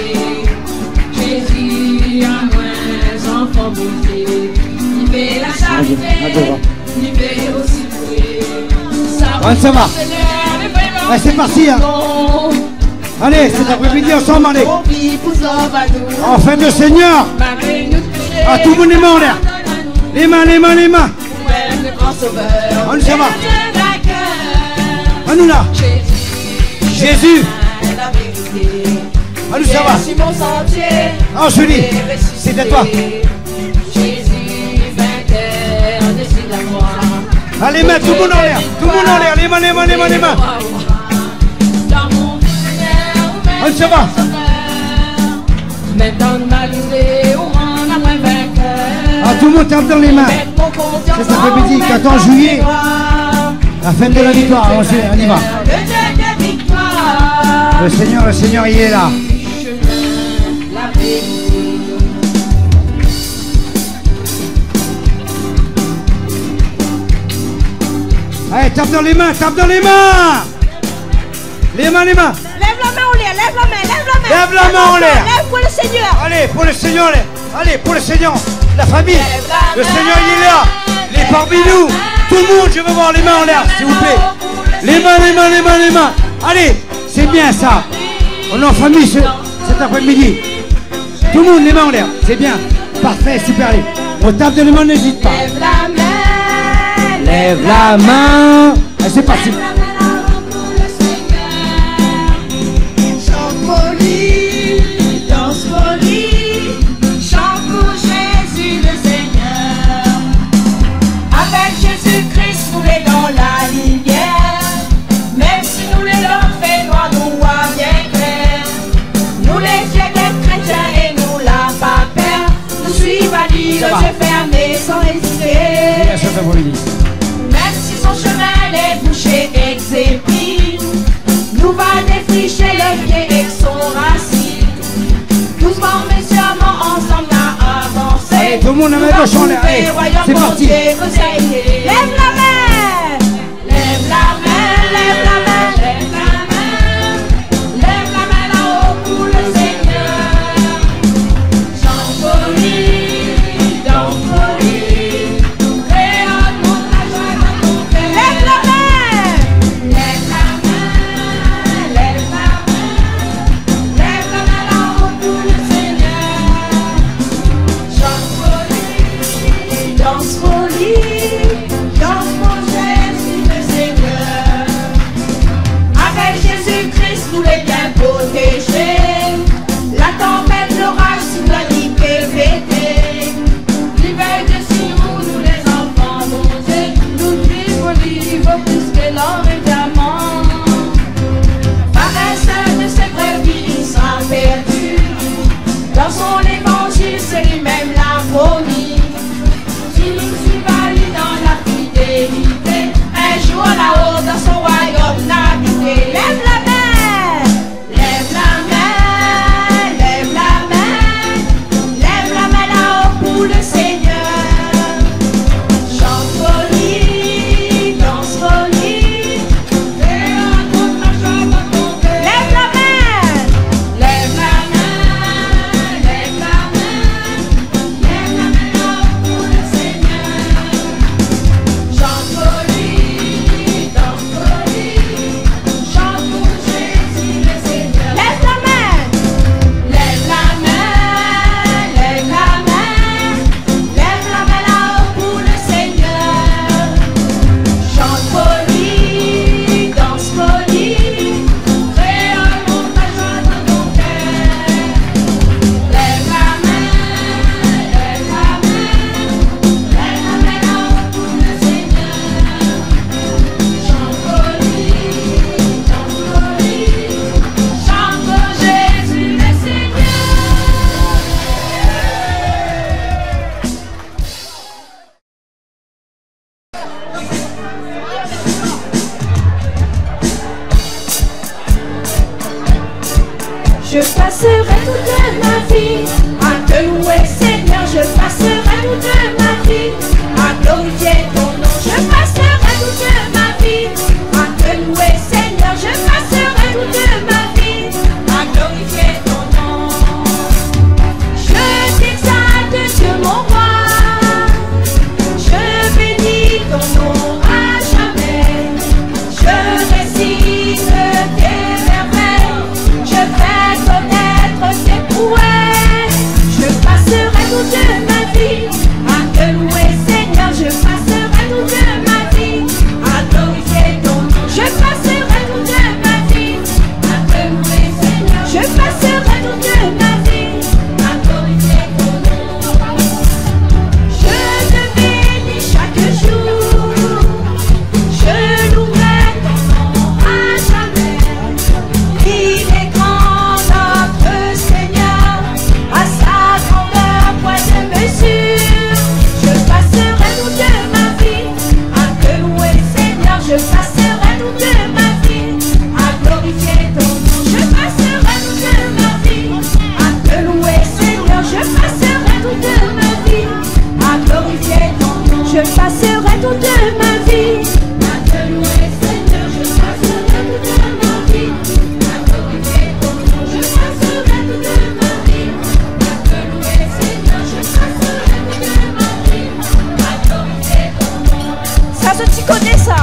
Jésus, à moins enfant beauté. Il fait la charité, il fait aussi louer. Ouais, ça va. Ouais, c'est parti. Hein. Allez, cet après-midi ensemble, allez. Enfin le Seigneur. Ah, tout le monde les mains en l'air. Les mains, les mains, les mains. On ça va. À nous là. Jésus. Ah, nous ça va. Ah, Julie, c'est de toi. Allez, mains, tout le monde en l'air. Tout le monde en l'air. Les mains, les mains, les mains, les mains. Ah, ça va. Ah, tout le monde tape dans les mains. Cet après-midi, quatorze juillet, la fête de la victoire. On y va. Le Seigneur, le Seigneur, il est là. Allez, tape dans les mains, tape dans les mains. Les mains, les mains. Lève la main en l'air, lève la main, lève la main. Lève la main en l'air. Lève pour le Seigneur. Allez, pour le Seigneur, allez, allez pour le Seigneur. La famille, le Seigneur, il est là. Il est parmi nous. Tout le monde, je veux voir les mains en l'air, s'il vous plaît. Les mains, les mains, les mains, les mains. Allez, c'est bien ça. On est en famille ce, cet après-midi. Tout le monde, les mains en l'air. C'est bien. Parfait, super. Allez. On tape de les mains, n'hésite pas. Lève la main. Lève la main. Allez, c'est parti. Chante folie, danse folie, chante pour Jésus le Seigneur. Avec Jésus-Christ, nous les dans la lumière. Même si nous les l'homme fait noir, nous voit bien clair. Nous les yeux des chrétiens et nous la pas peur. Nous suivons à lui, le Dieu fermé sans hésiter. Même si son chemin est bouché exépie, nous va défricher le pied et son racine. Doucement mais sûrement ensemble à avancer. Allez, tout le monde a mis le champ là. Allez, c'est parti. Lève la main. Lève la main, lève la main, lève la main. Lève la main là-haut pour le Seigneur. Chante pour lui. toute ma vie à te louer, Seigneur, je passerai toute ma vie à glorifier ton nom. Je passerai toute ma vie à te louer, Seigneur, je passerai toute ma vie à glorifier ton nom. Je t'exalte, Dieu mon roi, je bénis ton nom à jamais. Je récite tes merveilles, je fais connaître tes prouesses. Je passerai toute ma vie à te louer, Seigneur, je passerai toute ma vie à glorifier ton nom. Je passerai toute ma vie à te louer, Seigneur, je passerai toute ma vie à glorifier ton nom. Je te bénis chaque jour, je louerai ton nom à jamais. Il est grand notre Seigneur, à sa grandeur point de mesure. Je passerai toute ma vie à te louer, Seigneur, je passerai toute ma vie à glorifier ton nom. Je passerai toute ma vie à te louer, Seigneur, je passerai toute ma vie à glorifier ton nom. Je passerai toute ma vie à te louer, Seigneur, je passerai toute ma vie à glorifier ton nom. Je passerai toute ma vie à te louer, Seigneur, je passerai toute ma vie à glorifier ton nom. Ça, je t'y connais ça.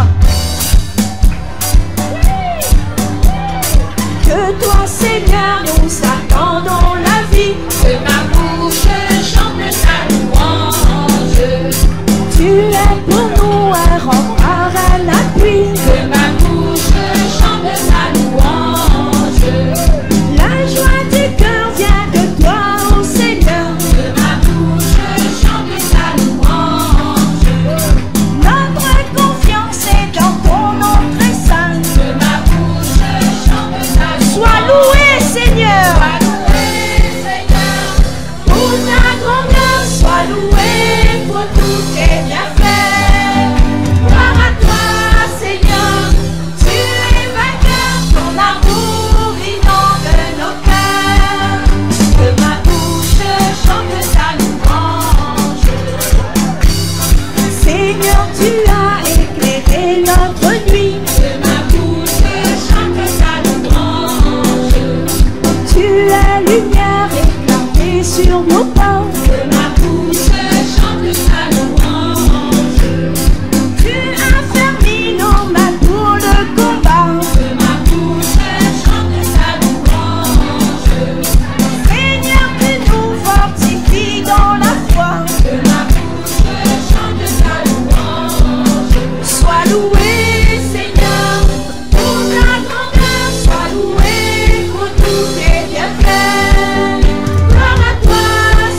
Que toi, Seigneur, nous attendons la vie. Que ma bouche chante ta louange. Tu es pour nous un rempart, un appui. Que ma bouche chante ta louange. La joie du cœur vient de toi, ô Seigneur. Que ma bouche chante ta louange. Notre confiance est dans ton nom très saint. Que ma bouche chante ta louange. Sois loué, Seigneur. Sois loué, Seigneur, pour ta grandeur. Sois loué pour tous tes bienfaits. Gloire à toi, Seigneur. Tu es vainqueur, ton amour inonde nos cœurs. Que ma bouche chante ta louange. Seigneur, tu as éclairé notre nuit. Que ma bouche chante ta louange. Tu es lumière éclatée sur nos pas. Que ma bouche chante ta louange. Tu as fermé nos mains pour le combat. Que ma bouche chante ta louange. Seigneur, tu nous fortifies dans la foi. Que ma bouche chante ta louange. Sois loué, Seigneur, pour ta grandeur. Sois loué pour tous tes bienfaits. Gloire à toi,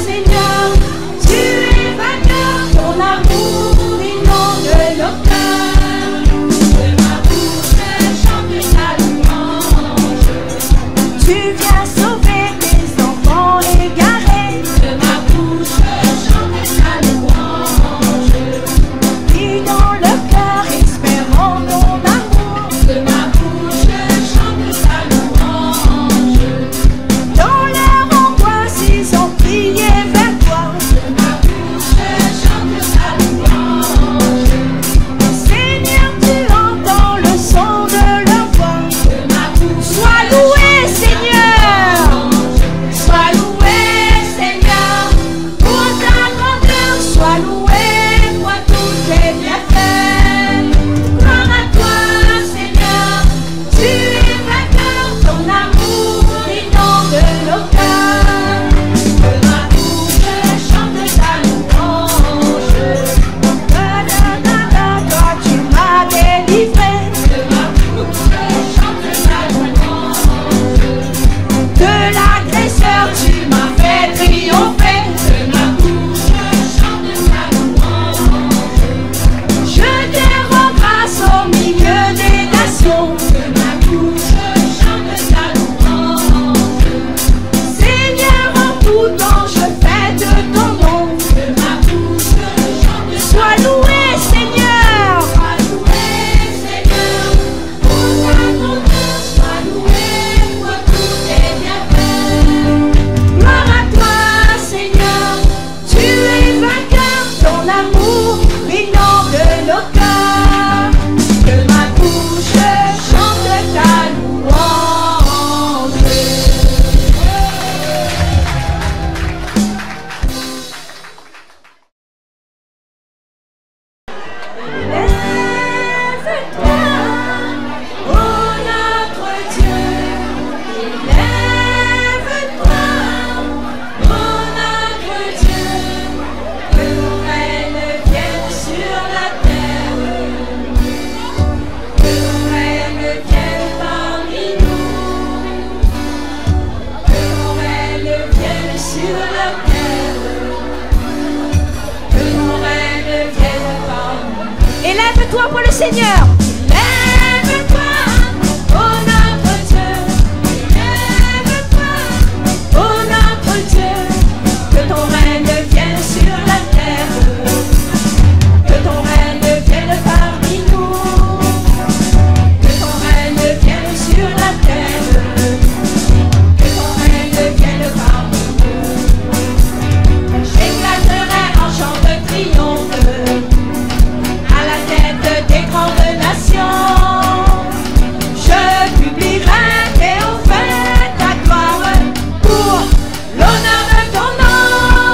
Lève-toi pour le Seigneur. Lève-toi, oh notre Dieu. Lève-toi, oh notre Dieu. Que ton règne vienne sur la terre. Que ton règne vienne parmi nous. Que ton règne vienne sur la terre. Que ton règne vienne parmi nous. J'éclaterai en chant de triomphe à la tête des grandes nations. Je publierai triomphant ta gloire pour l'honneur de ton nom.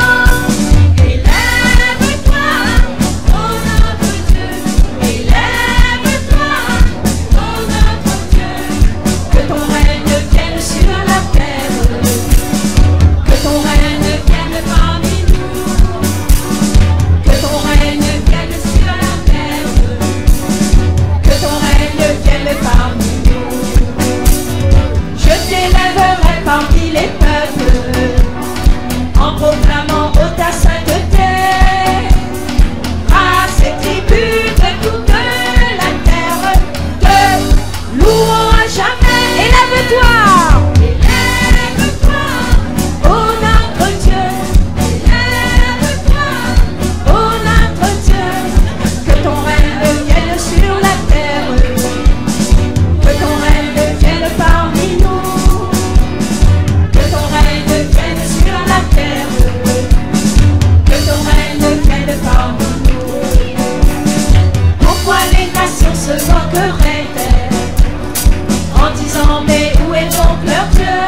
Élève-toi, oh notre Dieu. Élève-toi, oh notre Dieu. Que ton règne vienne sur la terre. Que ton règne vienne parmi nous. Que ton règne vienne sur la terre. Que ton règne vienne parmi nous. Je t'élèverai parmi les peuples en proclamant ô ta sainteté. Races et tribus de toute la terre te loueront à jamais. Élève-toi. Élève-toi, oh notre Dieu. Élève-toi, oh notre Dieu. Que ton règne vienne sur la terre. Que ton règne vienne parmi nous. Que ton règne vienne sur la terre. Que ton règne vienne parmi nous. Pourquoi les nations se moqueraient-elles en disant mais où est donc leur Dieu?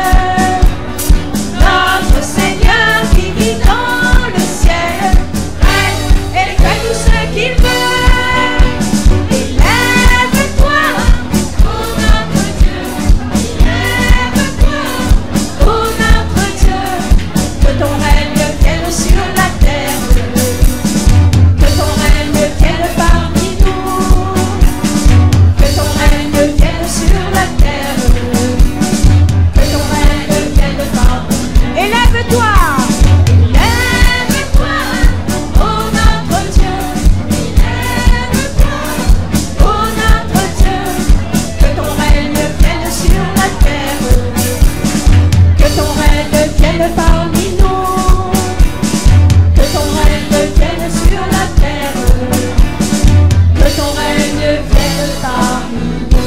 Notre Seigneur qui vit dans le ciel règne et fait tout ce qu'il veut. Élève-toi, oh notre Dieu. Élève-toi, oh notre Dieu. Que ton règne vienne sur la terre. Que ton règne vienne parmi nous. Que ton règne vienne sur la terre. Que ton règne vienne parmi nous. Élève-toi. Élève-toi, oh notre Dieu. Élève-toi, oh notre Dieu. Que ton règne vienne sur la terre. Que ton règne vienne parmi nous. Que ton règne vienne sur la terre. Que ton règne vienne parmi nous.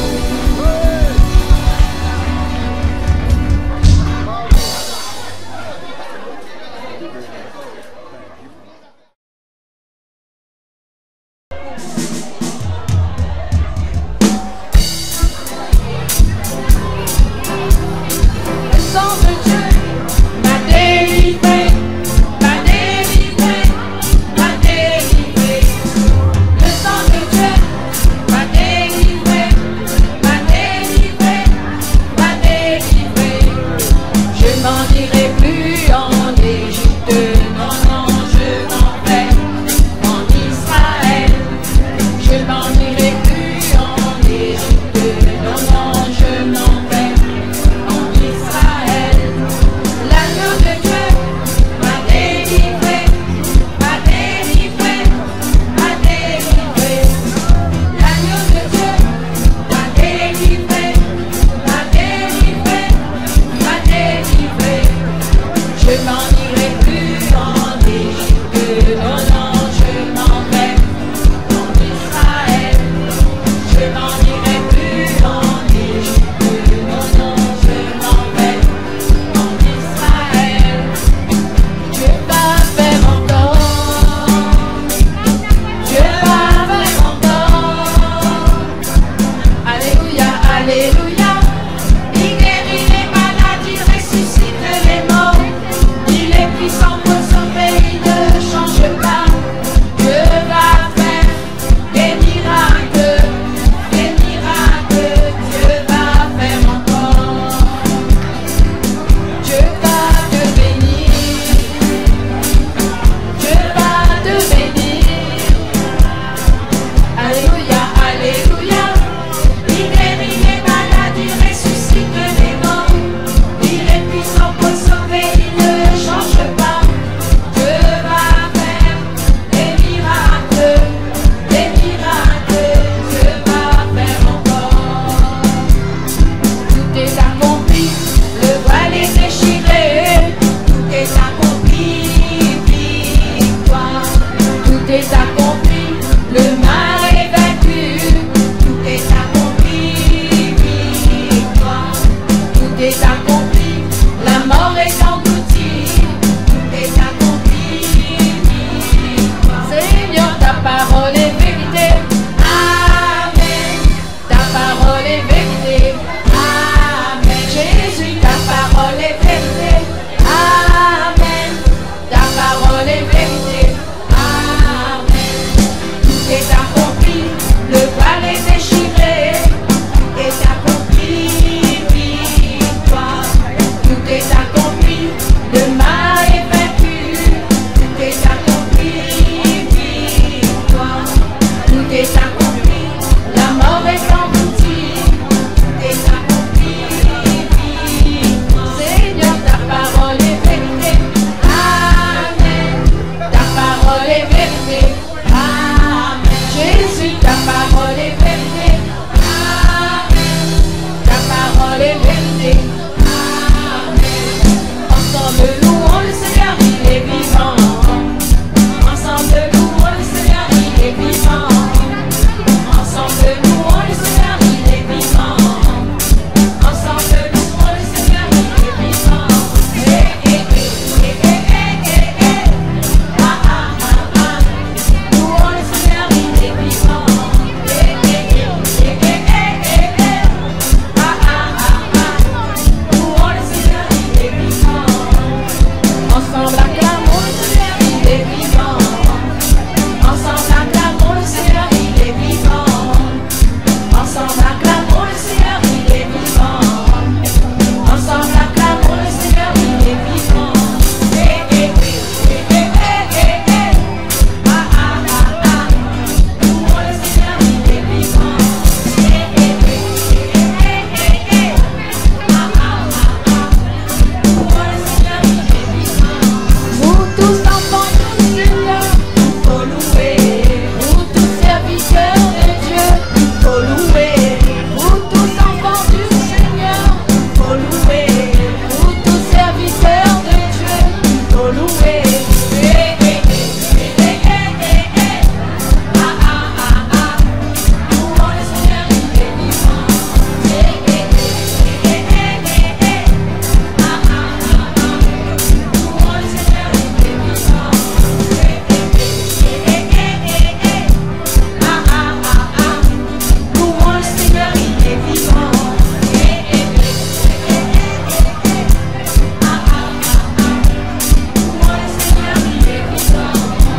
pour louer. Eh, eh, eh, eh, eh, eh, eh. Ah, ah, ah, ah. Louons le Seigneur, il est vivant. Eh, eh, eh, eh, eh, eh, eh. Ah, ah, ah, ah. Louons le Seigneur, il est vivant. Eh, eh, eh, eh, eh, eh. Ah, ah, ah, ah. Louons le Seigneur, il est vivant. Eh, eh, eh, eh, eh, eh. Ah, ah, ah, ah. Louons le Seigneur, il est vivant.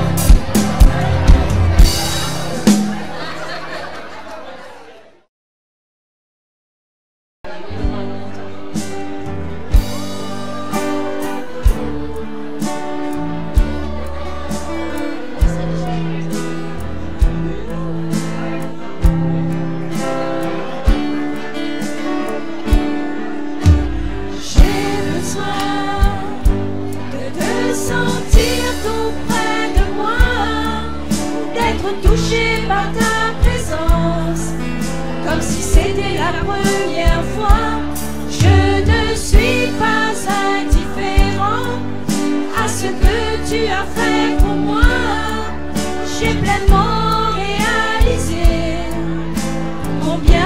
J'ai besoin de te sentir tout près de moi, d'être touché par ta présence, comme si c'était la première fois. Je ne suis pas indifférent à ce que tu as fait pour moi. J'ai pleinement réalisé combien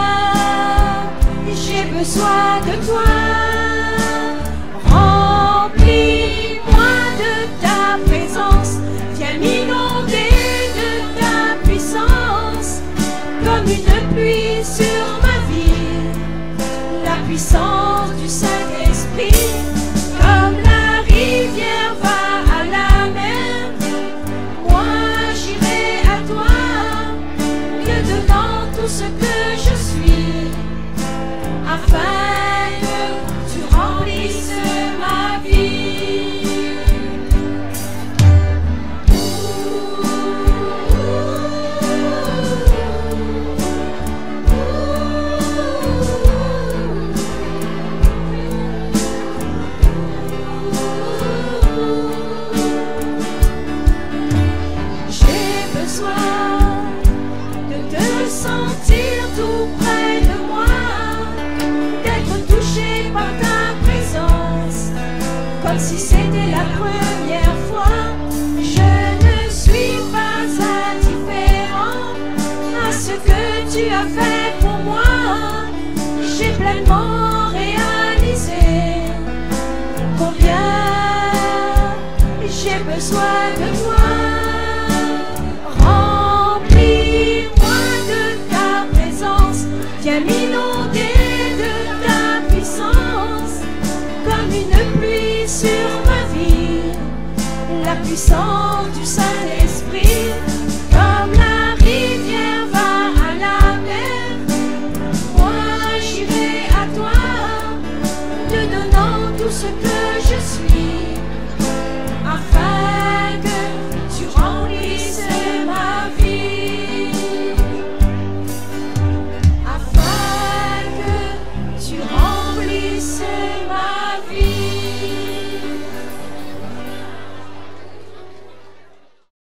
j'ai besoin de toi. Remplis-moi de ta présence, viens m'inonder de ta puissance, comme une pluie sur ma vie, la puissance du Saint-Esprit, comme la rivière va à la mer. Moi j'irai à toi, Dieu dedans tout ce que je suis, afin que tu remplisses ma vie. J'ai besoin de te sentir tout près de moi, d'être touché par ta présence, comme si c'était la première fois. Je ne suis pas indifférent à ce que tu as fait pour moi. J'ai pleinement réalisé combien j'ai besoin de toi. Remplis-moi de ta présence, viens m'inonder de ta puissance, comme une pluie sur ma vie, la puissance du Saint-Esprit, comme la rivière va à la mer. Moi j'irai à toi, te donnant tout ce que je suis, afin que tu remplisses ma vie, afin que tu remplisses ma vie.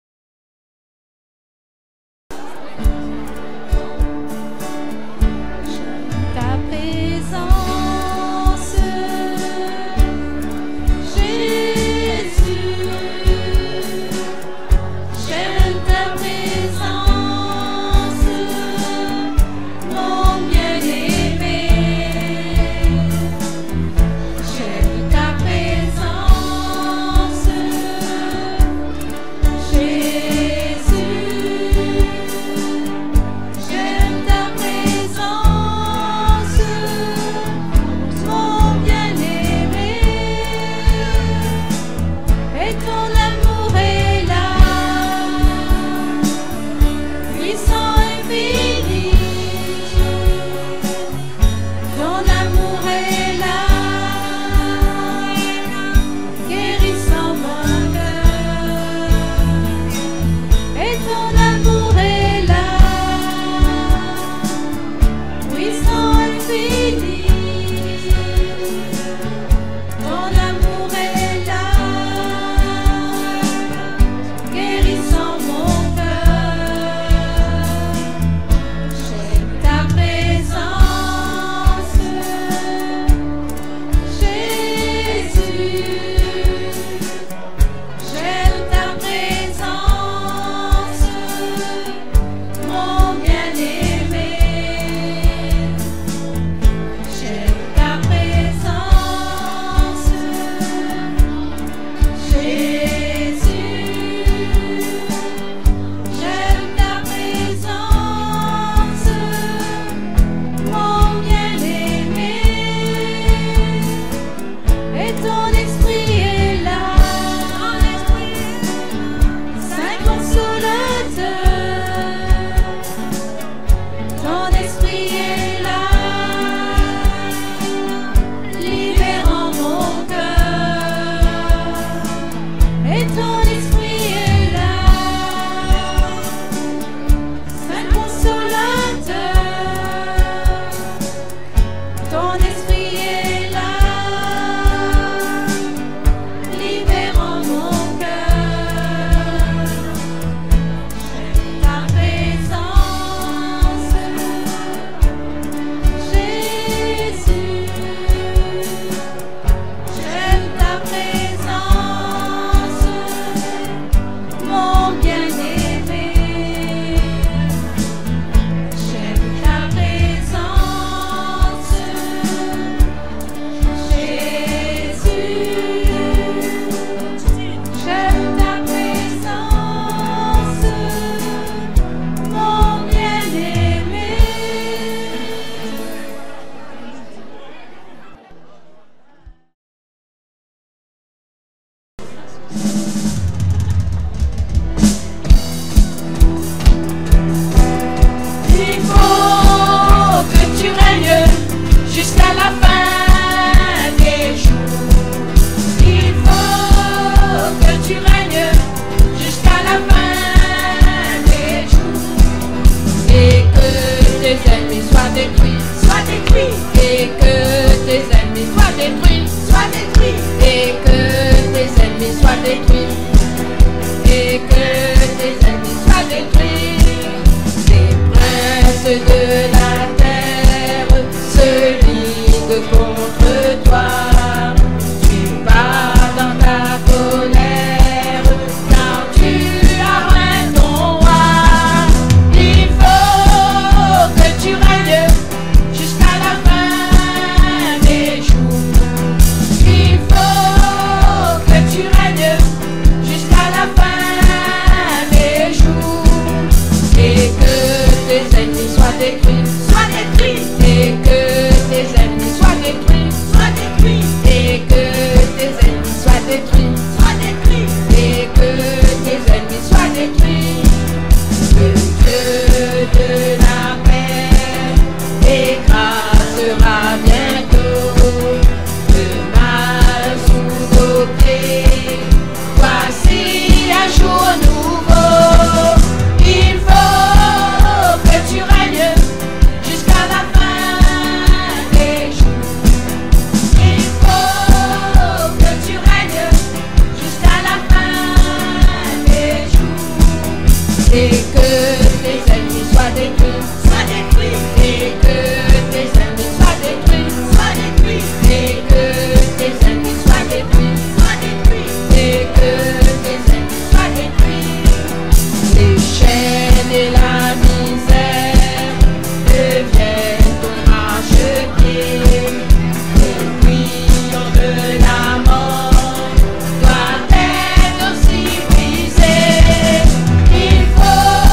détruit. Le Dieu de la paix écrasera bientôt le mal sous nos pieds. Voici un jour nouveau. Il faut que tu règnes jusqu'à la fin des jours. Il faut que tu règnes jusqu'à la fin des jours. Et que tes ennemis soient détruits, soient détruits. Et que tes ennemis soient détruits, soient détruits. Et que tes ennemis soient détruits, soient détruits. Et que tes ennemis soient détruits. Les chaînes et la misère deviennent ton marchepied. Le brillant de la mort doit être aussi brisé. Il faut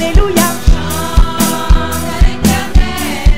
Alléluia. Chante à l'Éternel.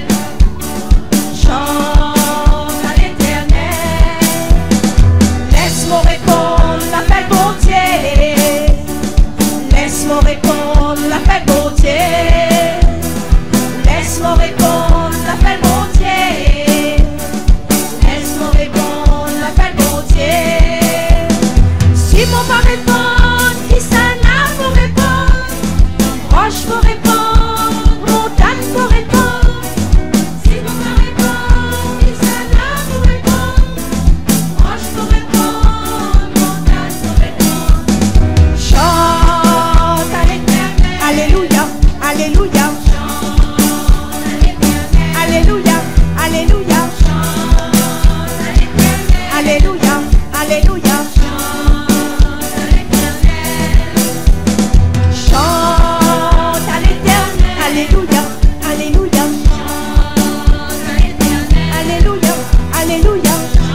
Chante à l'Éternel. Laisse-moi répondre l'appel bon Dieu. Laisse-moi répondre l'appel bon Dieu. Laisse-moi répondre l'appel bon Dieu. Laisse-moi répondre l'appel bon Dieu. Si mon pas répond, qui ça n'a pour répondre? Roche pour répondre, montagne pour répondre. Si mon pas répond, qui ça n'a pour répondre? Roche pour répondre, montagne pour répondre. Chante à l'Éternel. Alléluia, alléluia. Alléluia, alléluia. Alléluia, alléluia. Chante à l'Éternel. Alléluia, alléluia. Alléluia, alléluia.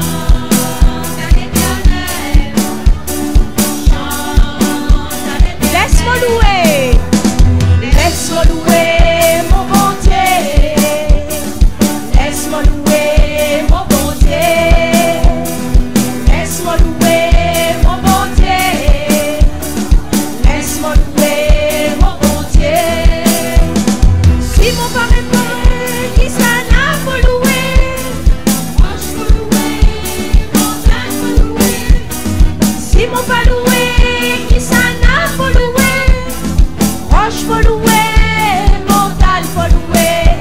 Laisse-moi louer. Laisse-moi louer mon bon Dieu. Laisse-moi louer mon bon Dieu. Laisse-moi louer mon bon Dieu. Laisse-moi louer mon bon Dieu. Si mon pas répond, qui ça n'a pas loué? Moi je peux louer, montagne peut louer. Si mon pas loué, qui ça n'a pas loué? Roche peut louer, montagne peut louer.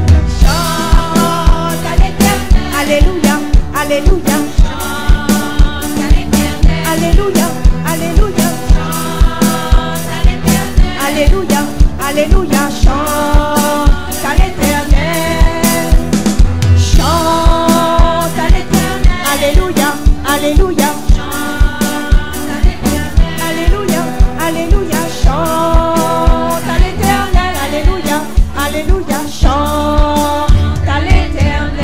Chante à l'Éternel. Alléluia, alléluia. Chante à l'Éternel. Alléluia, alléluia. Chante à l'Éternel. Alléluia, alléluia. Chante à l'Éternel. Chante à l'Éternel. Alléluia, alléluia. Chante à l'Éternel. Alléluia, alléluia. Chante à l'Éternel. Alléluia, alléluia. Chante à l'Éternel.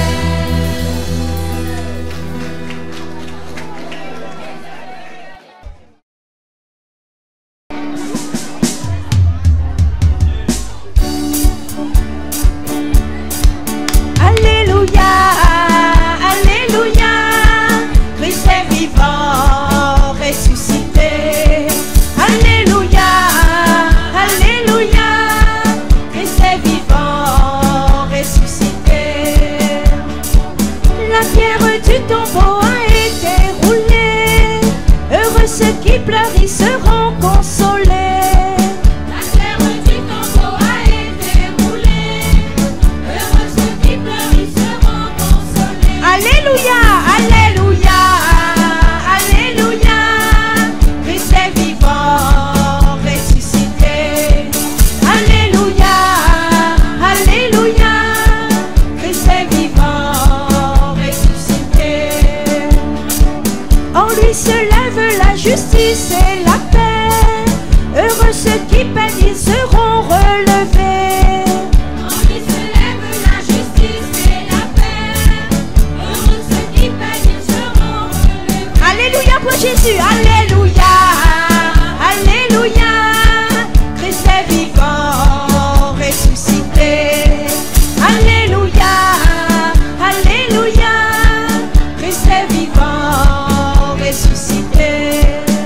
Alléluia, alléluia. Christ est vivant, ressuscité. Alléluia, alléluia. Christ est vivant, ressuscité. La pierre du tombeau a été roulée. Heureux ceux qui pleurent, ils seront consolés. La pierre du tombeau a été roulée. Heureux ceux qui pleurent, ils seront consolés. Alléluia, alléluia, alléluia. Christ est vivant, ressuscité. Alléluia, alléluia. Christ est vivant, ressuscité. En lui se lève la justice et la paix. Heureux ceux qui peinent, ils seront relevés. En lui se lève la justice et la paix. Heureux ceux qui peinent, ils seront relevés. Alléluia pour Jésus, alléluia, alléluia. Christ est vivant, ressuscité. Alléluia, alléluia. Christ est vivant, ressuscité.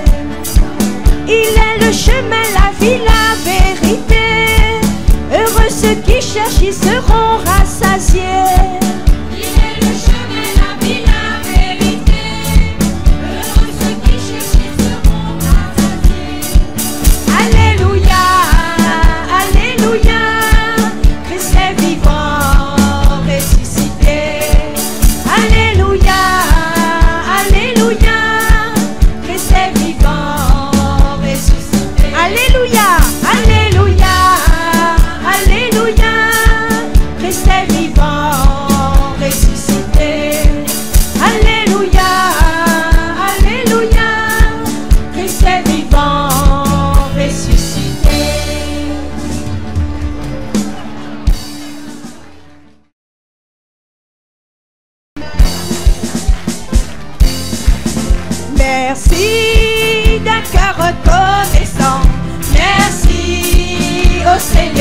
Il est le chemin, la vie, la vérité. Heureux ceux qui cherchent, ils seront rassasiés. Il est le chemin, la vie, la vérité. Heureux ceux qui cherchent, ils seront rassasiés. Alléluia, alléluia. Christ est vivant, ressuscité. Alléluia, alléluia. Christ est vivant, ressuscité. Alléluia, alléluia, alléluia. Christ est vivant,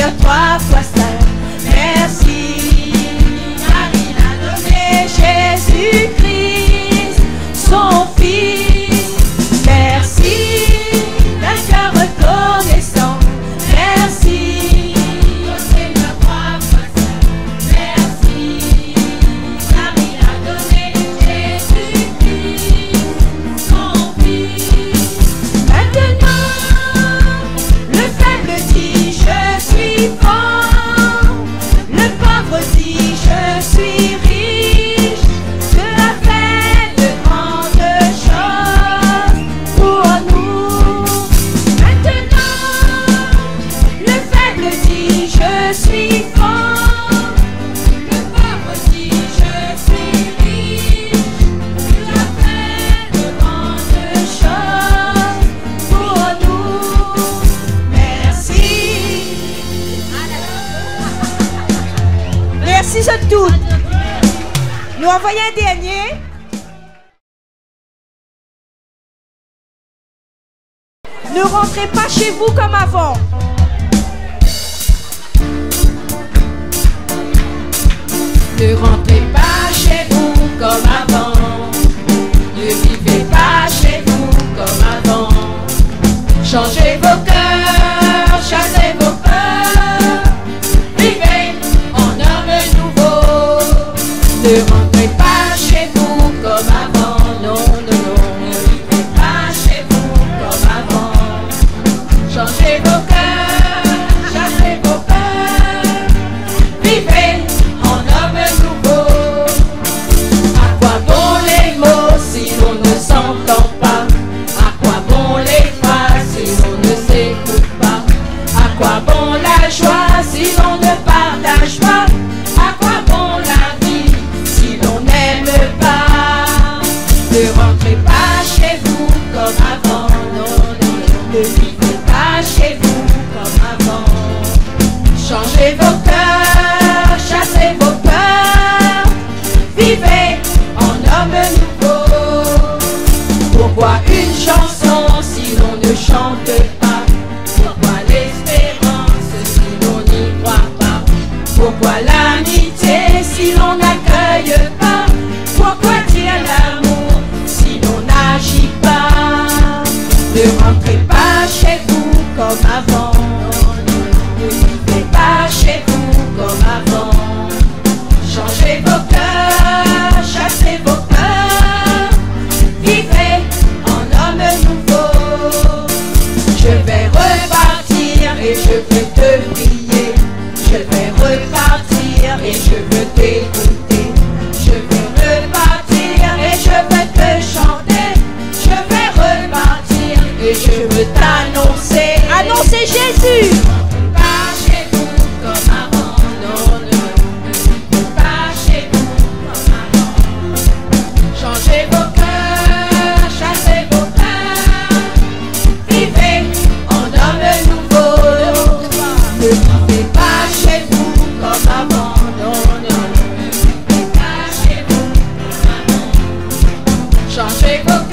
dire trois fois ça. Merci. Marie l'a donné Jésus-Christ, son Fils. Merci, d'un cœur reconnaissant. Merci. Au Seigneur trois fois ça. Merci. Marie l'a donné Jésus-Christ, son Fils. Maintenant, le faible dit je suis fort, le pauvre dit je suis riche. Dieu a fait de grandes choses pour nous. Maintenant, le faible dit je suis fort, le pauvre dit je suis riche. Dieu a fait de grandes choses pour nous. Merci. Merci à toutes. Nous envoyons un dernier. Ne rentrez pas chez vous comme avant. Ne rentrez pas chez vous comme avant. Ne vivez pas chez vous comme avant. Changez vos cœurs, chassez vos peurs. Vivez en homme nouveau. Ne rentrez pas chez vous comme avant. Non, non, non. Ne vivez pas chez vous comme avant. Changez vos cœurs, chassez vos peurs. Vivez en homme nouveau. À quoi bon les mots si l'on ne s'entend pas? À quoi bon les phrases si l'on ne s'écoute pas? À quoi bon la joie si l'on ne partage pas? À quoi bon la vie si l'on n'aime pas? Ne rentrez pas chez vous comme avant. Non, non, non. Ne vivez pas chez vous comme avant. Changez vos cœurs, chassez vos peurs. Vivez en homme nouveau. Pourquoi une chanson si l'on ne chante pas? Pourquoi l'espérance si l'on n'y croit pas? Pourquoi l'amitié si l'on n'accueille pas? Pourquoi dire l'amour si l'on n'agit pas? Ne rentrez pas chez vous comme avant. Ne vivez pas chez vous comme avant. Changez vos cœurs, chassez vos peurs. Vivez en homme nouveau. Je vais repartir et je veux te prier. Je vais repartir et je veux t'écouter. Je vais repartir et je veux te chanter. Je vais repartir et je veux t'annoncer. Annoncez Jésus. Pas chez vous comme avant. Non, non. Pas chez vous comme avant. Changez vos cœurs, chassez vos peurs. Vivez en homme nouveau. Ne vivez pas chez vous comme avant. Non, non. Ne vivez pas chez vous comme avant. Changez vos